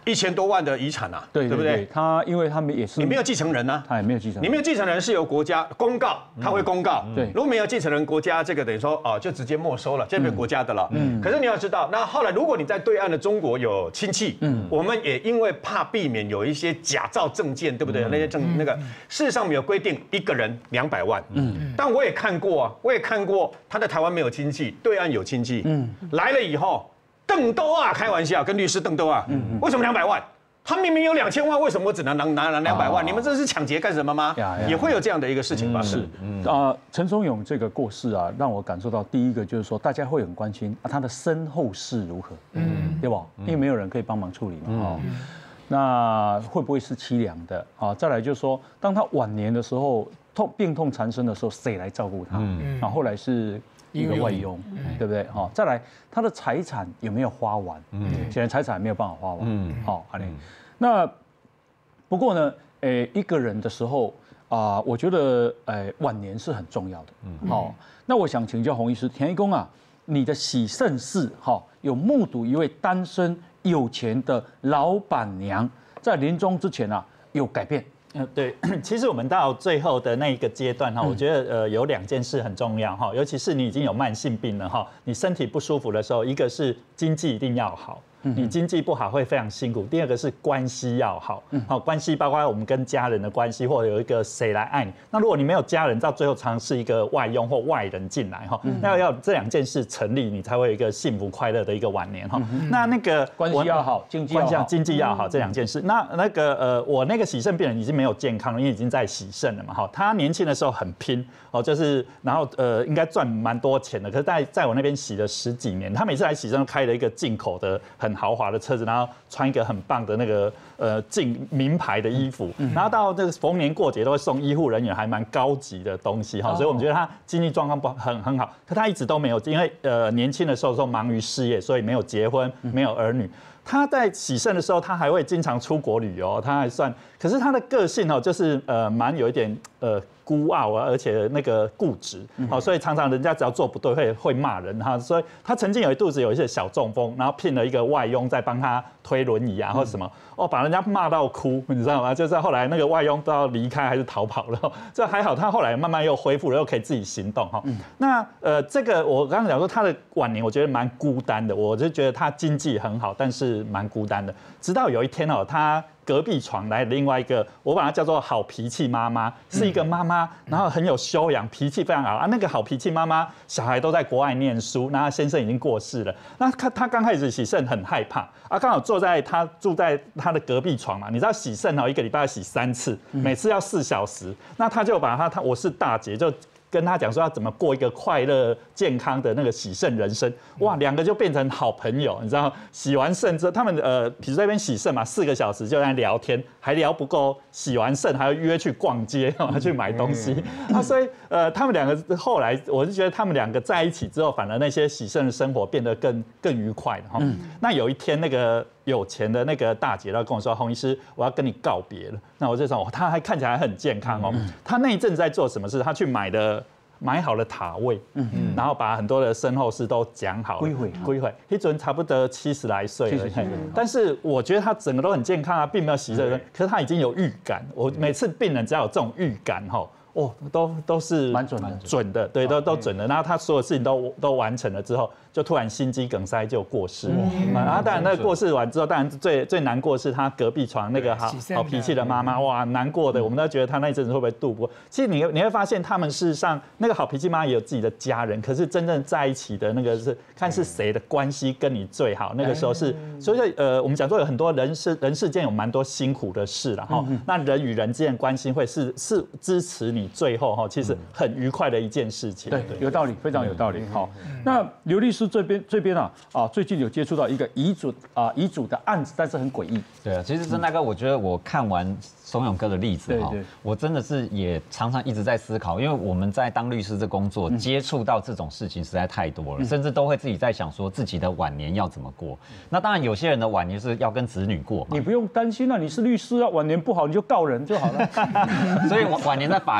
1000多万的遗产啊，对不对？ 因为他们也是， 你没有继承人啊， 他也没有继承人， 你没有继承人是由国家公告，他会公告， 对， 如果没有继承人，国家这个等于说就直接没收了，就变国家的了。可是你要知道，那后来如果你在对岸的中国有亲戚，我们也因为怕避免有一些假造证件，对不对？那些那个事实上没有规定一个人200万，但我也看过啊，他在台湾没有亲戚，对岸有亲戚，来了以后。邓兜啊，开玩笑，跟律师邓兜啊，为什么200万？他明明有2000万，为什么我只能拿200万？你们这是抢劫干什么吗？也会有这样的一个事情发生。 陈松勇这个过世啊，让我感受到第一个就是说，大家会很关心他的身后事如何，对吧？因为没有人可以帮忙处理嘛，那会不会是凄凉的啊？再来就是说，当他晚年的时候，病痛缠身的时候，谁来照顾他？后来是。一个外佣，对不对？好，再来，他的财产有没有花完？现在财产还没有办法花完。好，那不过呢，一个人的时候我觉得晚年是很重要的。好，那我想请教洪医师，田一公啊，你的喜盛事有目睹一位单身有钱的老板娘在临终之前有改变。 对，其实我们到最后的那一个阶段我觉得有2件事很重要尤其是你已经有慢性病了你身体不舒服的时候，一个是经济一定要好。你经济不好会非常辛苦。第二个是关系要好，关系包括我们跟家人的关系，或者有一个谁来爱你。那如果你没有家人，到最后常是一个外佣或外人进来那要这2件事成立，你才会有一个幸福快乐的一个晚年那个关系要好，经济要好这2件事。那个我那个洗肾病人已经没有健康了，因为已经在洗肾了嘛他年轻的时候很拼就是然后应该赚蛮多钱的，可是在我那边洗了10几年，他每次来洗肾开了一个进口的很豪华的车子，然后穿一个很棒的那个名牌的衣服，然后到这个逢年过节都会送医护人员还蛮高级的东西所以我们觉得他经济状况很好，可他一直都没有，因为年轻的时候忙于事业，所以没有结婚，没有儿女。他在洗肾的时候，他还会经常出国旅游，他还算，可是他的个性就是蛮有一点孤傲而且那个固执所以常常人家只要做不对会骂人所以他曾经有一肚子有一些小中风，然后聘了一个外佣在帮他推轮椅或者什么把人家骂到哭，你知道吗？就是后来那个外佣都要离开还是逃跑了，这还好，他后来慢慢又恢复了，又可以自己行动那这个我刚刚讲说他的晚年，我觉得蛮孤单的，我就觉得他经济很好，但是蛮孤单的。直到有一天他隔壁床来另外一个，我把它叫做好脾气妈妈，是一个妈妈，然后很有修养，脾气非常好那个好脾气妈妈，小孩都在国外念书，那先生已经过世了。那他刚开始洗肾很害怕刚好住在他的隔壁床嘛，你知道洗肾一个礼拜要洗3次，每次要4小时，那他就把我是大姐就。跟他讲说要怎么过一个快乐健康的那个洗肾人生，哇，2个就变成好朋友，你知道？洗完肾之后，他们比如在那边洗肾嘛，4个小时就在聊天，还聊不够，洗完肾还要约去逛街，去买东西所以他们2个后来，我是觉得他们2个在一起之后，反而那些洗肾的生活变得更愉快了那有一天那个。有钱的那个大姐，她跟我说：“洪医师，我要跟你告别了。”那我就说：“他还看起来很健康他那一阵在做什么事？他去买好了塔位，然后把很多的身后事都讲好了。归回，一准差不多70来岁了。但是我觉得他整个都很健康并没有洗肾，可是他已经有预感。我每次病人只要有这种预感都是蛮准的，对，都准的。然后他所有事情都完成了之后，就突然心肌梗塞就过世。然后当然那个过世完之后，当然最难过是他隔壁床那个好脾气的妈妈，哇，难过的，我们都觉得他那一阵子会不会度过。其实你会发现，他们事实上那个好脾气妈也有自己的家人，可是真正在一起的那个是看是谁的关系跟你最好。那个时候是，所以我们讲说有很多人世间有蛮多辛苦的事了那人与人之间的关系会是支持你最后其实很愉快的一件事情。 对，有道理，非常有道理。好，那刘律师这边最近有接触到一个遗嘱的案子，但是很诡异。 对啊，其实曾大哥，我觉得我看完松勇哥的例子我真的是也常常一直在思考，因为我们在当律师这工作，接触到这种事情实在太多了，甚至都会自己在想说自己的晚年要怎么过。那当然有些人的晚年是要跟子女过嘛， 你不用担心你是律师晚年不好你就告人就好了。 所以晚年在法院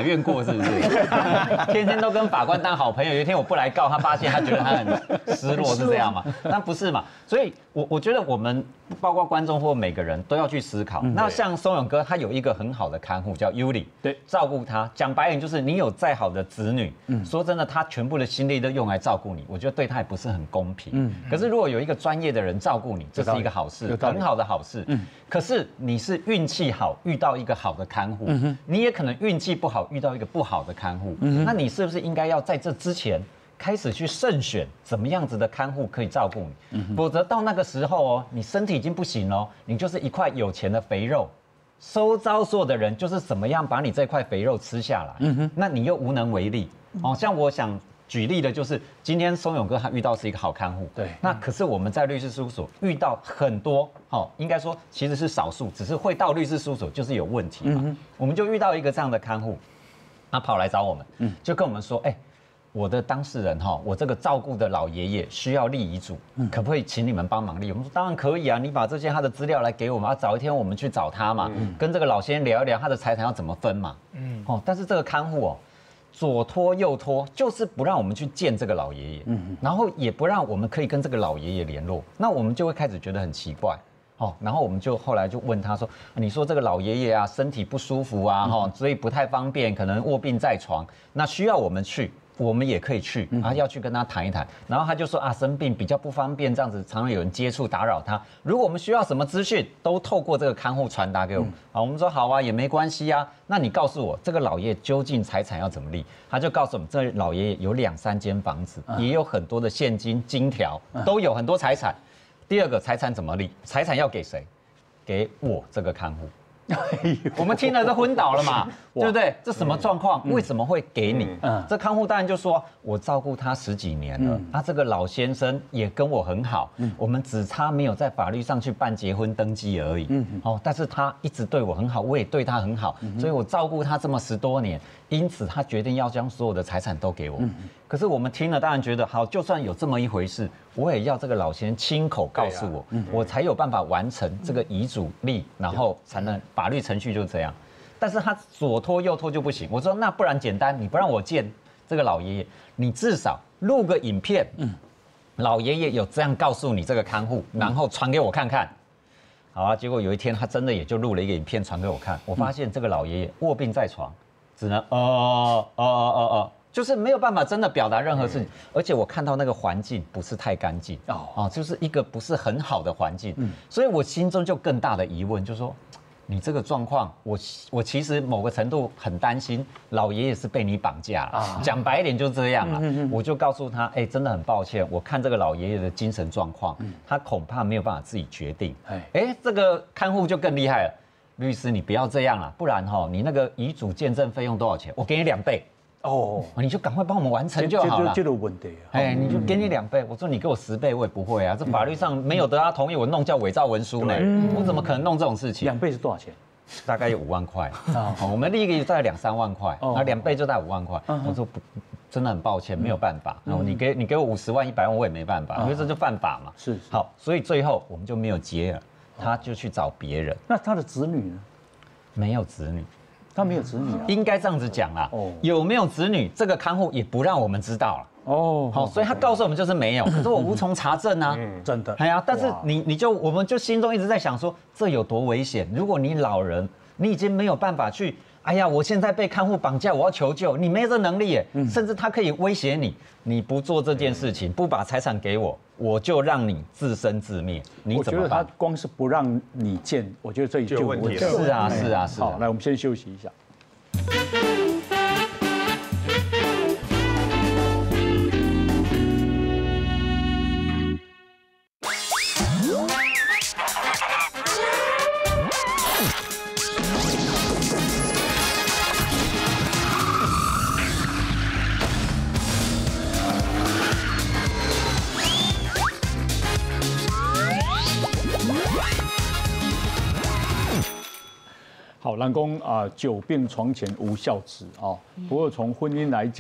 院过是不是？天天都跟法官当好朋友，有一天我不来告他，发现他觉得他很失落，是这样嘛？但不是嘛？所以我觉得我们包括观众或每个人都要去思考。那像松勇哥，他有一个很好的看护叫 Yuli， 对，照顾他。讲白点就是你有再好的子女，说真的，他全部的心力都用来照顾你，我觉得对他也不是很公平。可是如果有一个专业的人照顾你，这是一个好事，很好的好事。可是你是运气好遇到一个好的看护，你也可能运气不好遇到一个不好的看护，那你是不是应该要在这之前开始去慎选怎么样子的看护可以照顾你？否则到那个时候哦，你身体已经不行了，你就是一块有钱的肥肉，周遭所有的人就是怎么样把你这块肥肉吃下来，那你又无能为力。哦，像我想举例的就是，今天松勇哥他遇到是一个好看护，对，那可是我们在律师事务所遇到很多，应该说其实是少数，只是会到律师事务所就是有问题嘛。我们就遇到一个这样的看护，他跑来找我们，就跟我们说，我的当事人我这个照顾的老爷爷需要立遗嘱，可不可以请你们帮忙立？我们说当然可以啊，你把这些他的资料来给我们，早一天我们去找他嘛，跟这个老先生聊一聊他的财产要怎么分嘛。但是这个看护左拖右拖，就是不让我们去见这个老爷爷，然后也不让我们可以跟这个老爷爷联络，那我们就会开始觉得很奇怪，然后我们就后来就问他说，你说这个老爷爷啊身体不舒服啊，所以不太方便，可能卧病在床，那需要我们去。我们也可以去，然后要去跟他谈一谈，然后他就说生病比较不方便，这样子常常有人接触打扰他。如果我们需要什么资讯，都透过这个看护传达给我们。我们说好啊，也没关系啊。那你告诉我这个老爷爷究竟财产要怎么立？他就告诉我们，这老爷爷有2、3间房子，也有很多的现金、金条，都有很多财产。第二个，财产怎么立？财产要给谁？给我这个看护。我们听了都昏倒了嘛，对不对？这什么状况？为什么会给你？这看护当然就说，我照顾他10几年了，他这个老先生也跟我很好，我们只差没有在法律上去办结婚登记而已。但是他一直对我很好，我也对他很好，所以我照顾他这么10多年，因此他决定要将所有的财产都给我。可是我们听了当然觉得，好，就算有这么一回事，我也要这个老先生亲口告诉我，我才有办法完成这个遗嘱立，然后才能法律程序就这样。但是他左拖右拖就不行。我说那不然简单，你不让我见这个老爷爷，你至少录个影片，老爷爷有这样告诉你这个看护，然后传给我看看。好啊，结果有一天他真的也就录了一个影片传给我看，我发现这个老爷爷卧病在床，只能就是没有办法真的表达任何事情，而且我看到那个环境不是太干净就是一个不是很好的环境，所以我心中就更大的疑问，就是说你这个状况，我其实某个程度很担心老爷爷是被你绑架了，讲白一点就这样了。我就告诉他，真的很抱歉，我看这个老爷爷的精神状况，他恐怕没有办法自己决定。这个看护就更厉害了，律师你不要这样了，不然你那个遗嘱见证费用多少钱？我给你2倍。你就赶快帮我们完成就好了。 这个问题你就给你2倍。我说你给我10倍，我也不会啊。这法律上没有得他同意，我弄叫伪造文书呢。我怎么可能弄这种事情？2 倍是多少钱？ 大概有5万块。我们立一个大概2、3万块，那2倍就大概5万块。我说不，真的很抱歉，没有办法。你给我50万、100万，我也没办法，因为这就犯法嘛。 是。 好，所以最后我们就没有结了，他就去找别人。 那他的子女呢？ 没有子女。 他没有子女应该这样子讲啦。有没有子女，这个看护也不让我们知道了。好，所以他告诉我们就是没有，可是我无从查证啊。 真的。 但是我们就心中一直在想说，这有多危险？如果你老人，你已经没有办法去，我现在被看护绑架，我要求救，你没这能力耶。甚至他可以威胁你，你不做这件事情，不把财产给我，我就让你自生自灭。你怎么办？ 我觉得他光是不让你见，我觉得这就有问题了。 是啊。 好，来我们先休息一下。好，人讲久病床前无孝子不过从婚姻来讲，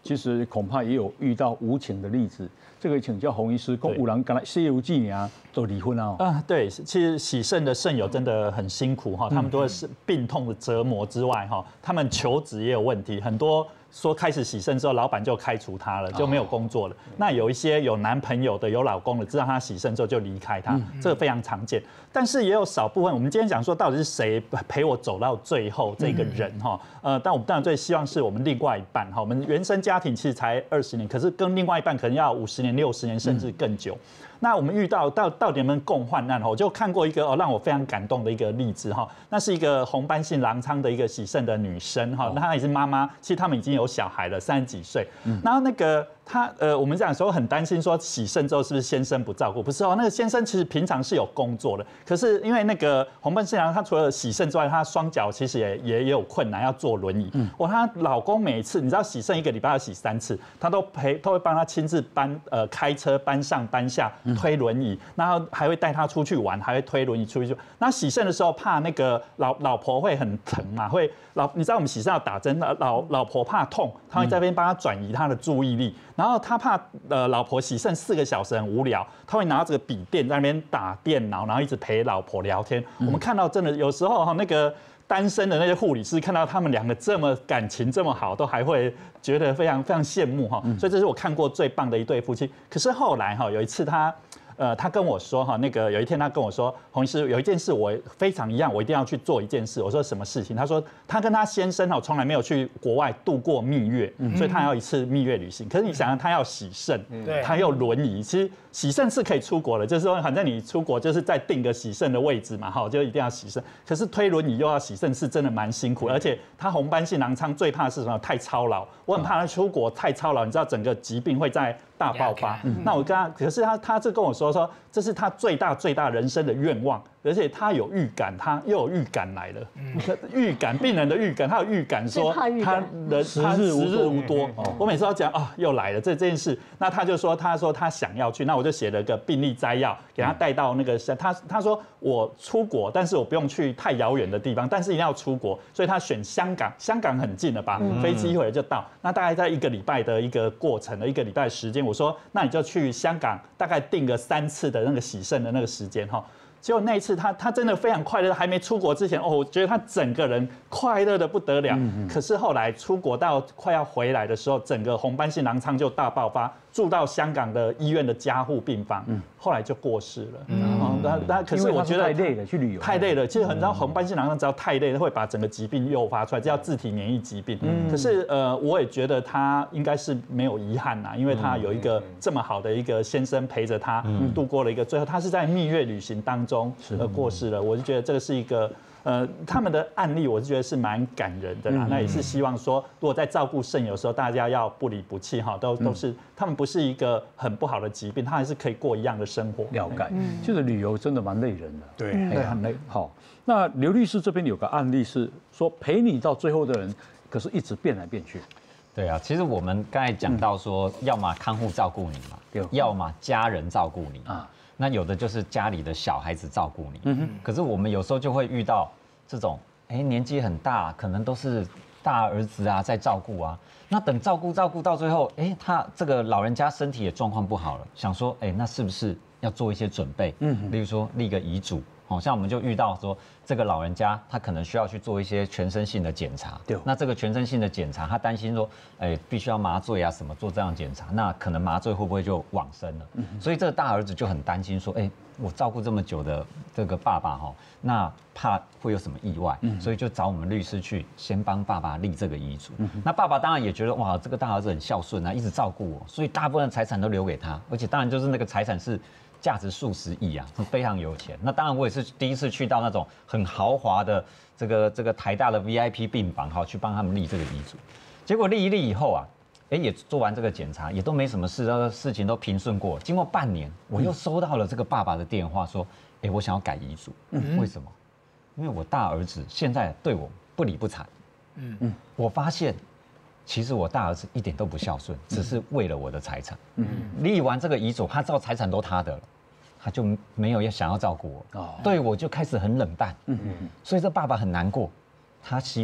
其实恐怕也有遇到无情的例子。这个请教洪医师，公五郎刚才《西游记》啊都离婚啊。 对，其实洗肾的肾友真的很辛苦哈，他们都是病痛的折磨之外哈，他们求职也有问题，很多。说开始洗肾之后，老板就开除他了，就没有工作了。那有一些有男朋友的、有老公的，知道他洗肾之后就离开他，这个非常常见。但是也有少部分，我们今天讲说到底是谁陪我走到最后这个人哈？但我们当然最希望是我们另外一半哈。我们原生家庭其实才20年，可是跟另外一半可能要50年、60年甚至更久。那我们遇到到底能不能共患难？我就看过一个让我非常感动的一个例子哈，那是一个红斑性狼疮的一个洗肾的女生哈，那她也是妈妈，其实他们已经有小孩了，30几岁，然后那个。我们讲说很担心说洗肾之后是不是先生不照顾？不是哦，那个先生其实平常是有工作的，可是因为那个红斑性狼疮，他除了洗肾之外，他双脚其实也有困难，要坐轮椅。她老公每一次你知道洗肾1个礼拜要洗3次，他都会帮他亲自开车搬上搬下，推轮椅，然后还会带他出去玩，还会推轮椅出去。那洗肾的时候怕那个老婆会很疼嘛，你知道我们洗肾要打针，老婆怕痛，他会在那边帮他转移他的注意力。然后他怕老婆洗肾4个小时很无聊，他会拿这个笔电在那边打电脑，然后一直陪老婆聊天。我们看到真的有时候那个单身的那些护理师看到他们2个这么感情这么好，都还会觉得非常非常羡慕哈。所以这是我看过最棒的一对夫妻。可是后来有一次他跟我说哈，那个有一天他跟我说，洪医师有一件事我非常一样，我一定要去做一件事。我说什么事情？他说他跟他先生从来没有去国外度过蜜月，所以他要一次蜜月旅行。可是你想想，他要洗肾，他又轮椅，其实洗肾是可以出国的，就是说反正你出国就是再定个洗肾的位置嘛，就一定要洗肾。可是推轮椅又要洗肾，是真的蛮辛苦，而且他红斑性狼疮最怕是什么？太操劳，我很怕他出国太操劳，你知道整个疾病会在大爆发。那我跟他，可是他这跟我说这是他最大人生的愿望，而且他有预感，他又有预感来了，预感病人的预感，他有预感说他时日无多。我每次都讲又来了这件事，那他说他想要去，那我就写了个病历摘要给他带到那个他说我出国，但是我不用去太遥远的地方，但是一定要出国，所以他选香港很近了吧，飞机一会儿就到，那大概在1个礼拜的一个过程的1个礼拜时间，我说那你就去香港，大概定个3次的那个洗肾的那个时间哈。结果那一次他真的非常快乐，还没出国之前我觉得他整个人快乐的不得了。可是后来出国到快要回来的时候，整个红斑性狼疮就大爆发，住到香港的医院的加护病房，后来就过世了。可是我觉得太累了，去旅游太累了。其实很多红斑性狼疮只要太累了，会把整个疾病诱发出来，这叫自体免疫疾病。可是我也觉得他应该是没有遗憾呐，因为他有一个这么好的一个先生陪着他度过了一个最后，他是在蜜月旅行当中过世了。我就觉得这个是一个他们的案例，我是觉得是蛮感人的啦。那也是希望说，如果在照顾肾友的时候，大家要不离不弃哈，都是他们不是一个很不好的疾病，他还是可以过一样的生活。 了解，就是旅游真的蛮累人的， 对， 很累。好，那刘律师这边有个案例是说，陪你到最后的人，可是一直变来变去。 对啊，其实我们刚才讲到说，要么看护照顾你嘛，要么家人照顾你啊。那有的就是家里的小孩子照顾你，可是我们有时候就会遇到这种，年纪很大，可能都是大儿子啊在照顾啊，那等照顾到最后，他这个老人家身体也状况不好了，想说，那是不是要做一些准备？例如说立个遗嘱。像我们就遇到说，这个老人家他可能需要去做一些全身性的检查，那这个全身性的检查，他担心说，必须要麻醉啊什么做这样检查，那可能麻醉会不会就往生了？所以这个大儿子就很担心说，我照顾这么久的这个爸爸那怕会有什么意外，所以就找我们律师去先帮爸爸立这个遗嘱。那爸爸当然也觉得哇，这个大儿子很孝顺啊，一直照顾我，所以大部分的财产都留给他，而且当然就是那个财产是价值数十亿啊，是非常有钱。那当然我也是第一次去到那种很豪华的这个台大的 VIP 病房，去帮他们立这个遗嘱。结果立一立以后啊，也做完这个检查，也都没什么事，事情都平顺过。经过半年，我又收到了这个爸爸的电话，说，我想要改遗嘱。为什么？因为我大儿子现在对我不理不睬。我发现，其实我大儿子一点都不孝顺，只是为了我的财产。立完这个遗嘱，他知道财产都他的了，他就没有想要照顾我，对我就开始很冷淡。所以这爸爸很难过，他希望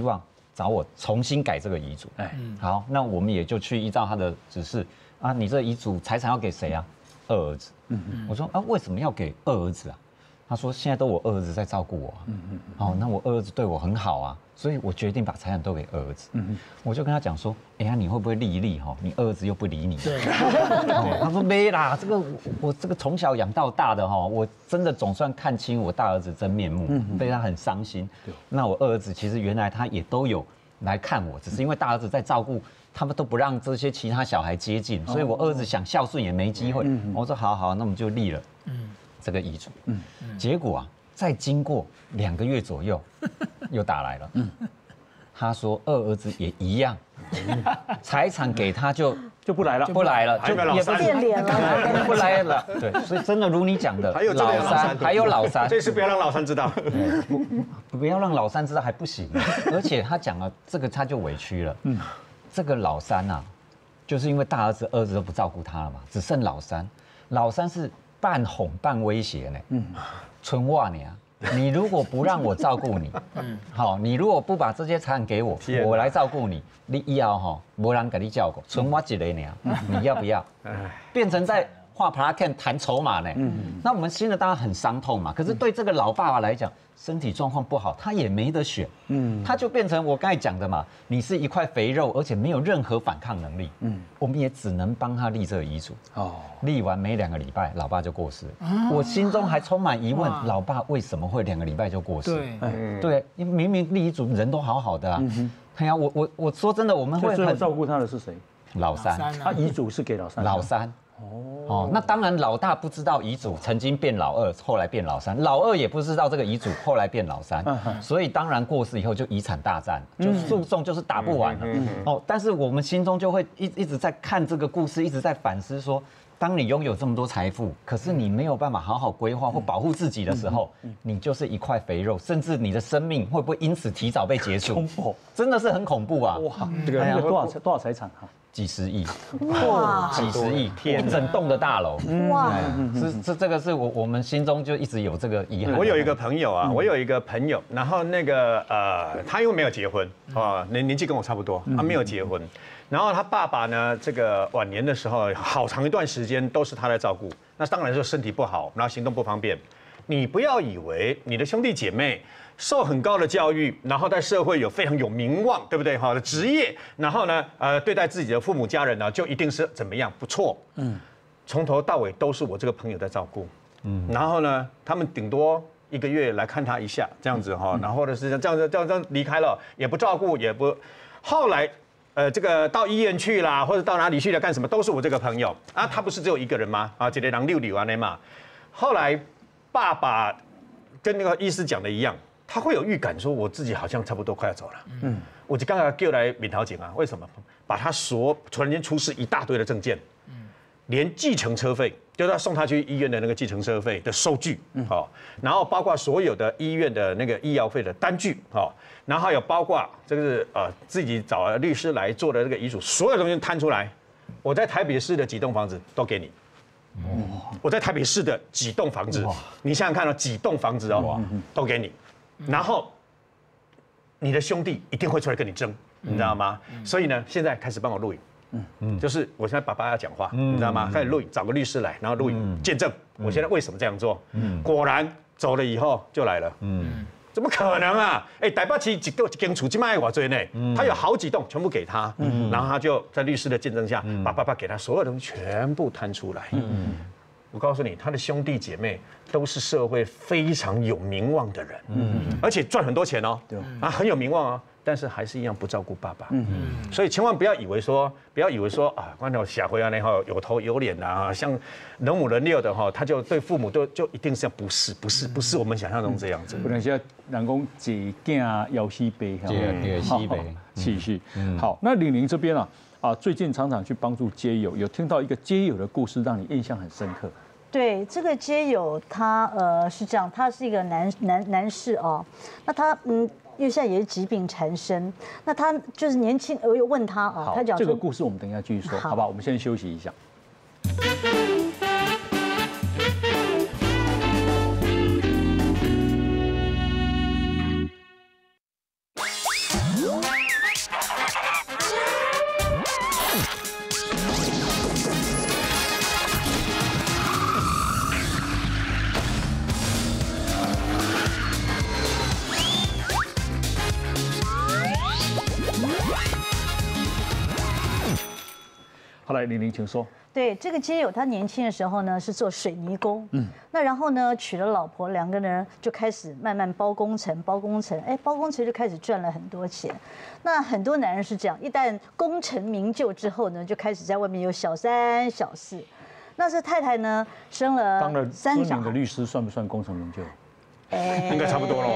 找我重新改这个遗嘱。好，那我们也就去依照他的指示啊，你这遗嘱财产要给谁啊？二儿子。我说啊，为什么要给二儿子啊？他说现在都我二儿子在照顾我。哦，那我二儿子对我很好啊，所以我决定把财产都给二儿子。我就跟他讲说，哎呀，你会不会立一立哈？你二儿子又不理你。对。他说没啦，这个我这个从小养到大的哈，我真的总算看清我大儿子真面目，被他很伤心。那我二儿子其实原来他也都有来看我，只是因为大儿子在照顾。他们都不让这些其他小孩接近，所以我儿子想孝顺也没机会。我说好，那我们就立了这个遗嘱。结果啊，再经过2个月左右，又打来了。他说二儿子也一样，财产给他就不来了，就也不变脸了， 不来了。对，所以真的如你讲的，还有老三， 这次不要让老三知道， 不要让老三知道还不行，而且他讲了这个他就委屈了。这个老三啊，就是因为大儿子、二儿子都不照顾他了嘛，只剩老三。老三是半哄半威胁呢。春袜你啊，你如果不让我照顾你，好，你如果不把这些财产给我，我来照顾你，你以后哈没人给你照顾，春袜一个呢，你要不要？变成在画 plan 谈筹码呢。那我们心里当然很伤痛嘛。可是对这个老爸爸来讲，身体状况不好，他也没得选，他就变成我刚才讲的嘛，你是一块肥肉，而且没有任何反抗能力，我们也只能帮他立这个遗嘱。立完没2个礼拜，老爸就过世了。我心中还充满疑问，老爸为什么会2个礼拜就过世？对，因为明明立遗嘱人都好好的啊。哎呀，我说真的，我们会很照顾他的是谁？ 老三， 他遗嘱是给老三。 老三。那当然，老大不知道遗嘱曾经变老二，后来变老三；老二也不知道这个遗嘱，后来变老三。所以当然过世以后就遗产大战，就诉讼就是打不完了。但是我们心中就会一直在看这个故事，一直在反思说，当你拥有这么多财富，可是你没有办法好好规划或保护自己的时候，你就是一块肥肉，甚至你的生命会不会因此提早被结束？真的是很恐怖啊！ 哇，这个多少财产啊？ 几十亿，几十亿，一整栋的大楼，哇！这个是我们心中就一直有这个遗憾。 我有一个朋友啊，然后那个他因为没有结婚啊，年纪跟我差不多，他没有结婚，然后他爸爸呢，这个晚年的时候，好长一段时间都是他在照顾，那当然就身体不好，然后行动不方便。你不要以为你的兄弟姐妹受很高的教育，然后在社会非常有名望，对不对？好的职业，然后呢，对待自己的父母家人呢，就一定是怎么样？不错，从头到尾都是我这个朋友在照顾，然后呢，他们顶多1个月来看他一下，这样子哈，然后或者是这样离开了，也不照顾，也不，后来。这个到医院去啦，或者到哪里去了干什么，都是我这个朋友啊。他不是只有1个人吗？啊，这个人溜啊那嘛。后来爸爸跟那个医师讲的一样，他会有预感说，我自己好像差不多快要走了。我就刚刚叫来闽桃警啊，为什么？把他突然间出示一大堆的证件，连计程车费，就是要送他去医院的那个计程车费的收据，然后包括所有的医院的那个医药费的单据，然后还有包括这个是自己找了律师来做的这个遗嘱，所有东西摊出来，我在台北市的几栋房子都给你。我在台北市的几栋房子，你想想看几栋房子都给你，然后你的兄弟一定会出来跟你争，你知道吗？所以呢，现在开始帮我录影，就是我现在爸爸要讲话，你知道吗？开始录影，找个律师来，然后录影见证，我现在为什么这样做？果然走了以后就来了，怎么可能啊？台北市一间厝这么爱我追呢？他有好几栋，全部给他，然后他就在律师的见证下，把爸爸给他所有东西全部摊出来。我告诉你，他的兄弟姐妹都是社会非常有名望的人，而且赚很多钱哦，很有名望哦。但是还是一样不照顾爸爸，所以千万不要以为说啊，关头下回啊那哈有头有脸的啊，像人五人六的哈，他就对父母就一定是不是我们想象中这样子。 不能像人讲一囝要西北， 西北， 是。好，那李宁这边最近常常去帮助街友，有听到一个街友的故事，让你印象很深刻。 对，这个街友他是这样，他是一个男士哦，那他因为现在也是疾病缠身，那他就是年轻，我又问他啊，他讲这个故事我们等一下继续说，好吧？我们先休息一下。 好，来玲玲，请说。 对，这个街友他年轻的时候呢是做水泥工，那然后呢娶了老婆，两个人就开始慢慢包工程，包工程就开始赚了很多钱。那很多男人是这样，一旦功成名就之后呢，就开始在外面有小三小四。那这太太呢生了当了 3个小孩， 知名的律师算不算功成名就？ 应该差不多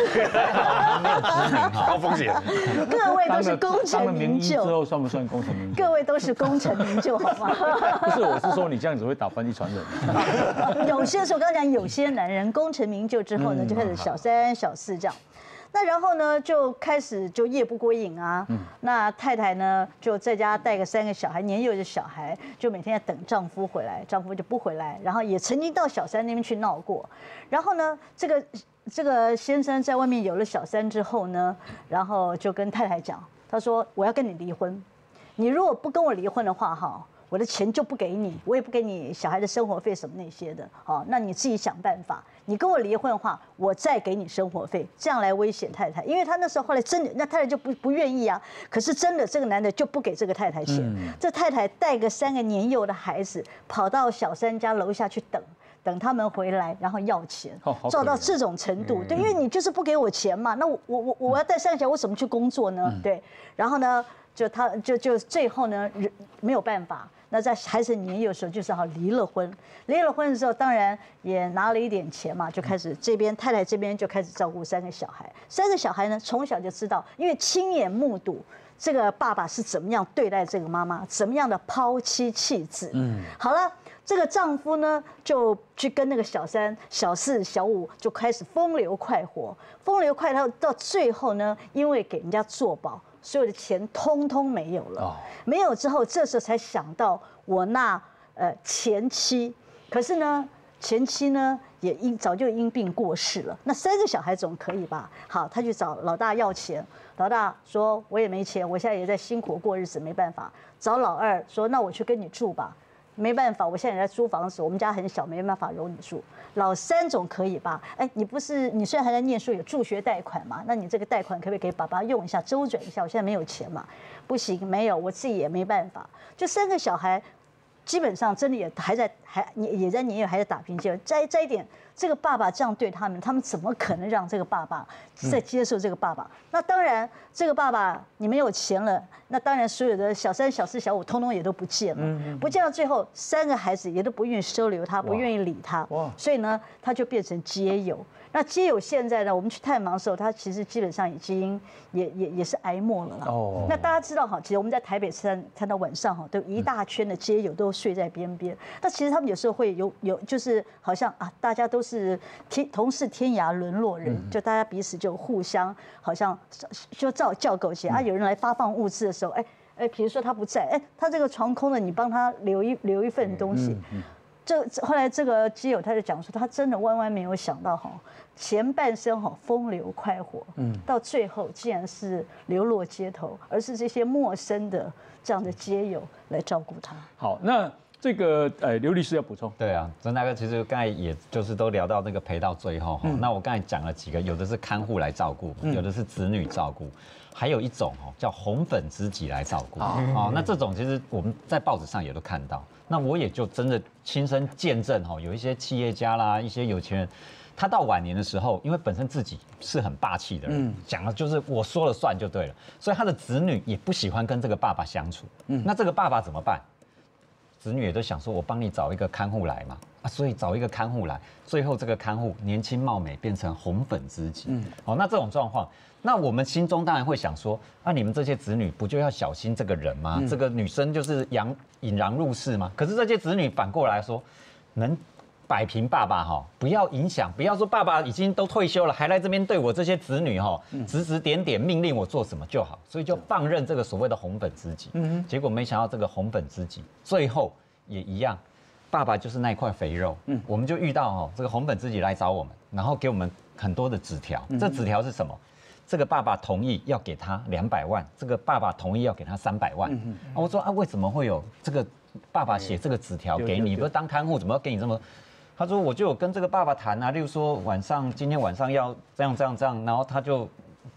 喽。高风险。 各位都是功成名当了名医之就， 后算不算功成名就？ 各位都是功成名就，好吗？ 不是，我是说你这样子会打翻一船人。 有些时候，刚刚讲有些男人功成名就之后呢，就开始小三小四这样。那然后呢，就开始就夜不归营啊。那太太呢，就在家带个3个小孩，年幼的小孩，就每天在等丈夫回来，丈夫就不回来。然后也曾经到小三那边去闹过。然后呢，这个先生在外面有了小三之后呢，然后就跟太太讲，他说我要跟你离婚，你如果不跟我离婚的话，哈。我的钱就不给你，我也不给你小孩的生活费什么那些的，好，那你自己想办法。你跟我离婚的话，我再给你生活费，这样来威胁太太。因为他那时候后来真的，那太太就不愿意啊。可是真的，这个男的就不给这个太太钱。这太太带个3个年幼的孩子，跑到小三家楼下去等他们回来，然后要钱，做到这种程度。对，因为你就是不给我钱嘛，那我要带3个小孩，我怎么去工作呢？对，然后呢，就最后呢没有办法。那在孩子年幼的时候，就是好离了婚。离了婚的时候，当然也拿了一点钱嘛，就开始太太这边就开始照顾3个小孩。3个小孩呢，从小就知道，因为亲眼目睹这个爸爸是怎么样对待这个妈妈，怎么样的抛妻弃子。好了，这个丈夫呢，就去跟那个小三、小四、小五就开始风流快活，到最后呢，因为给人家做保。所有的钱通通没有了，没有之后，这时候才想到我那前妻，可是呢，前妻呢也早就因病过世了。那3个小孩总可以吧？好，他去找老大要钱，老大说我也没钱，我现在也在辛苦过日子，没办法。找老二说那我去跟你住吧。没办法，我现在也在租房子，我们家很小，没办法容你住。老3总可以吧？你虽然还在念书，有助学贷款嘛？那你这个贷款可不可以给爸爸用一下，周转一下？我现在没有钱嘛，不行，没有，我自己也没办法。就3个小孩，基本上真的也在年幼，还在打拼阶段。再一点，这个爸爸这样对他们怎么可能让这个爸爸再接受这个爸爸？那当然，这个爸爸你没有钱了，那当然所有的小3、小4、小5，通通也都不见了。不见到最后，3个孩子也都不愿意收留他，不愿意理他。所以呢，他就变成街友。那街友现在呢，我们去探访的时候，他其实基本上已经也是挨没了啦。那大家知道哈，其实我们在台北看到晚上哈，都一大圈的街友都睡在边边。那其实他们有时候会有就是好像啊，大家都是同是天涯沦落人，就大家彼此就互相好像就叫狗血啊。有人来发放物资的时候，比如说他不在，他这个床空了，你帮他留一份东西。后来这个基友他就讲说，他真的万万没有想到哈，前半生哈风流快活，到最后竟然是流落街头，而是这些陌生的这样的街友来照顾他。 好，那这个刘律师要补充。 对啊，曾大哥其实刚才也就是都聊到那个陪到最后哈。那我刚才讲了几个，有的是看护来照顾，有的是子女照顾。还有一种叫红粉知己来照顾那这种其实我们在报纸上也都看到，那我也就真的亲身见证有一些企业家啦，一些有钱人，他到晚年的时候，因为本身自己是很霸气的人，讲的就是我说了算就对了，所以他的子女也不喜欢跟这个爸爸相处。那这个爸爸怎么办？子女也都想说，我帮你找一个看护来嘛，所以找一个看护来，最后这个看护年轻貌美，变成红粉知己。那这种状况，那我们心中当然会想说，你们这些子女不就要小心这个人吗？这个女生就是引狼入室吗？可是这些子女反过来说，能摆平爸爸不要影响，不要说爸爸已经都退休了，还来这边对我这些子女指指点点，命令我做什么就好，所以就放任这个所谓的红粉知己。结果没想到这个红粉知己最后也一样，爸爸就是那块肥肉。我们就遇到这个红粉知己来找我们，然后给我们很多的纸条。这纸条是什么？这个爸爸同意要给他200万，这个爸爸同意要给他300万。我说为什么会有这个爸爸写这个纸条给你？不是当看护怎么要给你这么？他说我就有跟这个爸爸谈啊，例如说今天晚上要这样，然后他就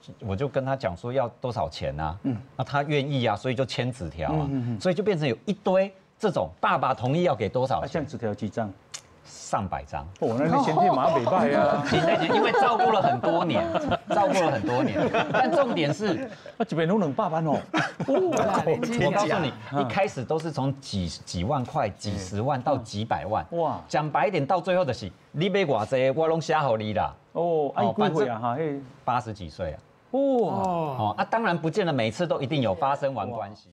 我就跟他讲说要多少钱啊，那他愿意啊，所以就签纸条啊，所以就变成有一堆这种爸爸同意要给多少钱， 这样纸条几张？ 上百张。 哦，那你先天马北拜啊！ 因为照顾了很多年，但重点是， 这边都能爸爸哦。 我告诉你，一开始都是从几万块、几十万到几百万。哇，讲白一点，到最后的是你买偌济，我拢写好你啦。 哦，哎，几岁啊？哈 ，80几岁啊。 哇， 当然不见得每次都一定有发生完关系。